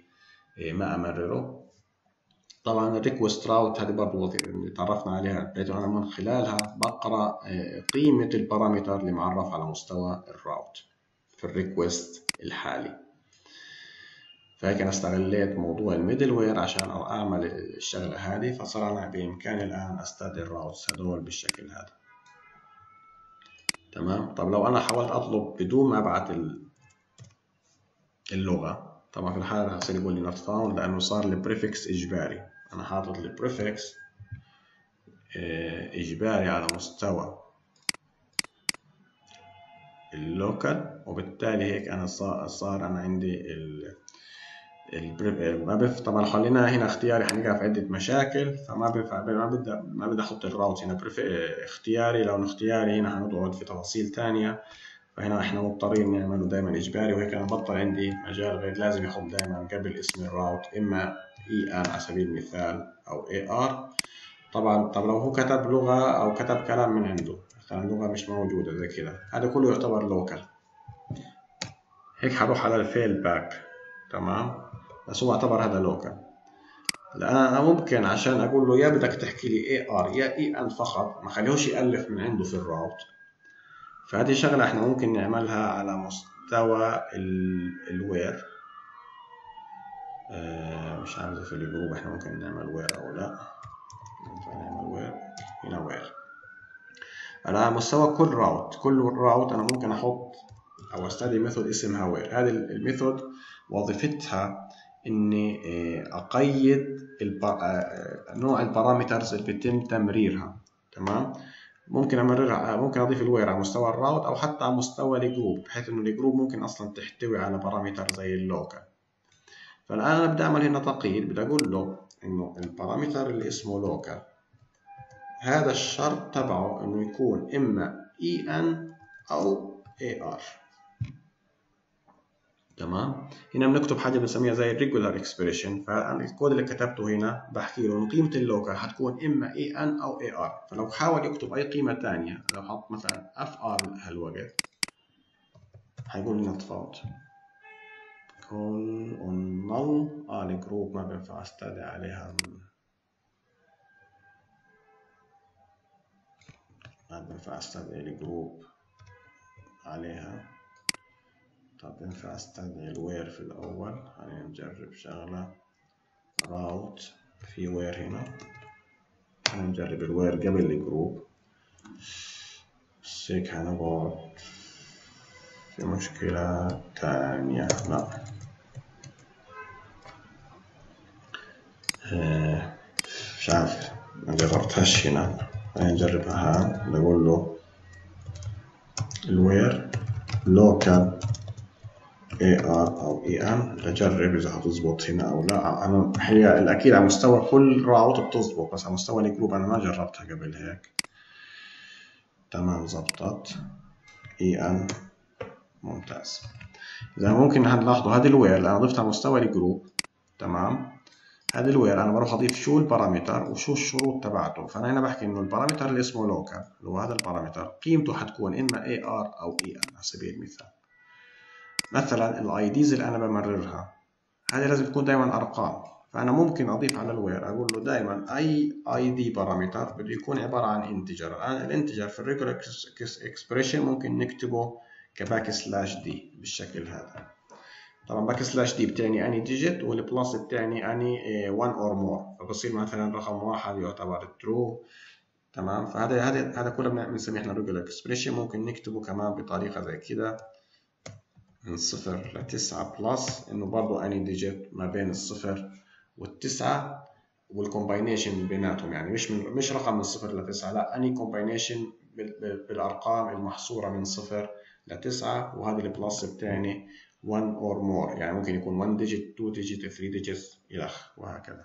ما امرره. طبعا الريكوست راوت هذه برضه اللي تعرفنا عليها، بحيث انا من خلالها بقرا قيمه البارامتر اللي معرف على مستوى الراوت في الريكوست الحالي. فهيك انا استغليت موضوع الميدل وير عشان اعمل الشغله هذه، فصار انا بامكاني الان استدعي الراوتس هذول بالشكل هذا. تمام. طب لو انا حاولت اطلب بدون ما ابعت اللغه، طبعا في الحاله هصير يقول لي not found لانه صار البريفكس اجباري. انا حاطط البريفكس اجباري على مستوى اللوكال، وبالتالي هيك انا صار انا عندي ال ما بف طبعا خلينا هنا اختياري حنقع في عده مشاكل، فما بينفع ما بدي ما بدي احط الراوت هنا اختياري. لو اختياري هنا هنقعد في تفاصيل ثانيه، فهنا احنا مضطرين نعمله دائما اجباري، وهيك انا بطل عندي مجال غير لازم يحط دائما قبل اسم الراوت اما اي ان على سبيل المثال او اي ار. طبعا طب لو هو كتب لغه او كتب كلام من عنده مثلا لغه مش موجوده زي كده، هذا كله يعتبر لوكال. هيك حروح على الفيل باك. تمام. بس هو اعتبر هذا لوكال. الآن أنا ممكن عشان أقول له يا بدك تحكي لي اي ار يا اي ان فقط، ما خليهوش يألف من عنده في الراوت. فهذه شغلة احنا ممكن نعملها على مستوى الوير. اه مش عارف في الجروب احنا ممكن نعمل وير أو لا. ينفع نعمل وير. هنا وير. على مستوى كل راوت كل راوت أنا ممكن أحط أو أستدعي ميثود اسمها وير. هذه الميثود وظيفتها إني أقيد نوع البارامترز اللي بيتم تمريرها. تمام. ممكن أمررها ممكن أضيف الوير على مستوى الراوت أو حتى على مستوى الجروب، بحيث إنه الجروب ممكن أصلا تحتوي على بارامتر زي اللوكال. فالآن أنا بدي أعمل هنا تقييد، بدي أقول له إنه البارامتر اللي اسمه لوكال هذا الشرط تبعه إنه يكون إما اي ان أو اي ار. تمام. هنا بنكتب حاجه بنسميها زي الريجولار اكسبريشن. فالكود اللي كتبته هنا بحكي له ان قيمه اللوكال حتكون اما اي ان او اي ار. فلو حاول يكتب اي قيمه ثانيه، لو حط مثلا اف ار هالوقت حيقول لي not found. call on null. اه الجروب ما بينفع استدعي عليها، ما بينفع استدعي الجروب عليها. طب ينفع استدعي الوير في الاول. خلينا نجرب شغله. راوت في وير هنا. هنجرب الوير قبل الجروب، بس هيك هنقعد في مشكلة تانية. لا اه مش عارف ما جربتهاش هنا. هنجربها هان. بقول له الوير لوكال اي ار او اي ان لجرب اذا هتظبط هنا او لا. انا هي الاكيد على مستوى كل راوت بتظبط، بس على مستوى الجروب انا ما جربتها قبل هيك. تمام زبطت اي ان. ممتاز. اذا ممكن هنلاحظوا هذه الوير اللي انا ضفتها على مستوى الجروب. تمام. هذه الوير انا بروح اضيف شو البارامتر وشو الشروط تبعته. فانا هنا بحكي انه البارامتر اللي اسمه لوكال اللي هو هذا البارامتر قيمته حتكون اما اي ار او اي ان على سبيل المثال. مثلا الاي ديز اللي انا بمررها هذه لازم تكون دائما ارقام. فانا ممكن اضيف على الوير اقول له دائما اي اي دي بارامتر بده يكون عباره عن انتجر. الان الانتجر في الريجولار اكسبريشن ممكن نكتبه كباك سلاش دي بالشكل هذا. طبعا باك سلاش دي بتعني اني ديجيت، والبلس بتعني اني واحد اور مور. فبصير مثلا رقم واحد يعتبر ترو. تمام. فهذا هذا هذا كله بنسميه احنا ريجولار اكسبريشن. ممكن نكتبه كمان بطريقه زي كده من صفر لتسعة بلس، انه برضه اني ديجيت ما بين الصفر والتسعة والكومباينيشن بيناتهم. يعني مش من مش رقم من صفر لتسعة، لا اني كومباينيشن بالارقام المحصوره من صفر لتسعة. وهذه البلس بتعني واحد or more، يعني ممكن يكون واحد digit اثنين digit ثلاثة digits إلخ وهكذا.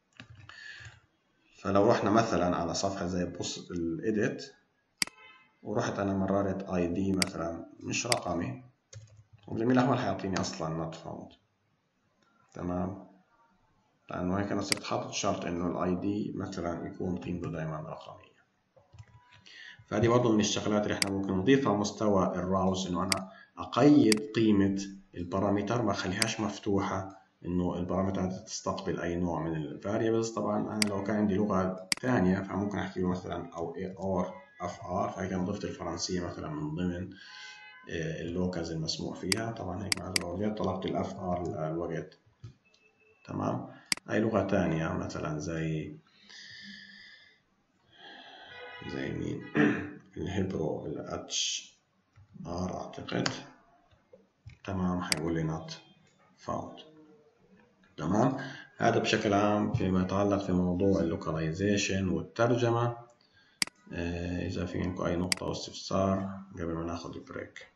فلو رحنا مثلا على صفحة زي بوست الإيديت ورحت أنا مررت آي دي مثلا مش رقمي، وبالجميل الأحمر حيعطيني أصلا not found. تمام. لأنه هيك أنا صرت حاطط شرط إنه الآي دي مثلا يكون قيمته دائما رقمية. فهذه برضه من الشغلات اللي إحنا ممكن نضيفها على مستوى الراوس، إنه أنا أقيد قيمة البارامتر ما أخليهاش مفتوحة إنه البارامتر تستقبل أي نوع من الفاريبلز. طبعا أنا لو كان عندي لغة ثانية فممكن أحكي له مثلا أو or اف ار، فهي كان ضفت الفرنسية مثلا من ضمن اللوكالز المسموح فيها. طبعا هيك معناته لو جيت طلبت الاف ار الوقت، تمام. أي لغة ثانية مثلا زي زي مين الهيبرو الاتش ار أعتقد، تمام، حيقول لي not found. تمام. هذا بشكل عام فيما يتعلق في موضوع اللوكاليزيشن والترجمة. إذا في عندكم أي نقطة أو استفسار قبل ما ناخذ البريك.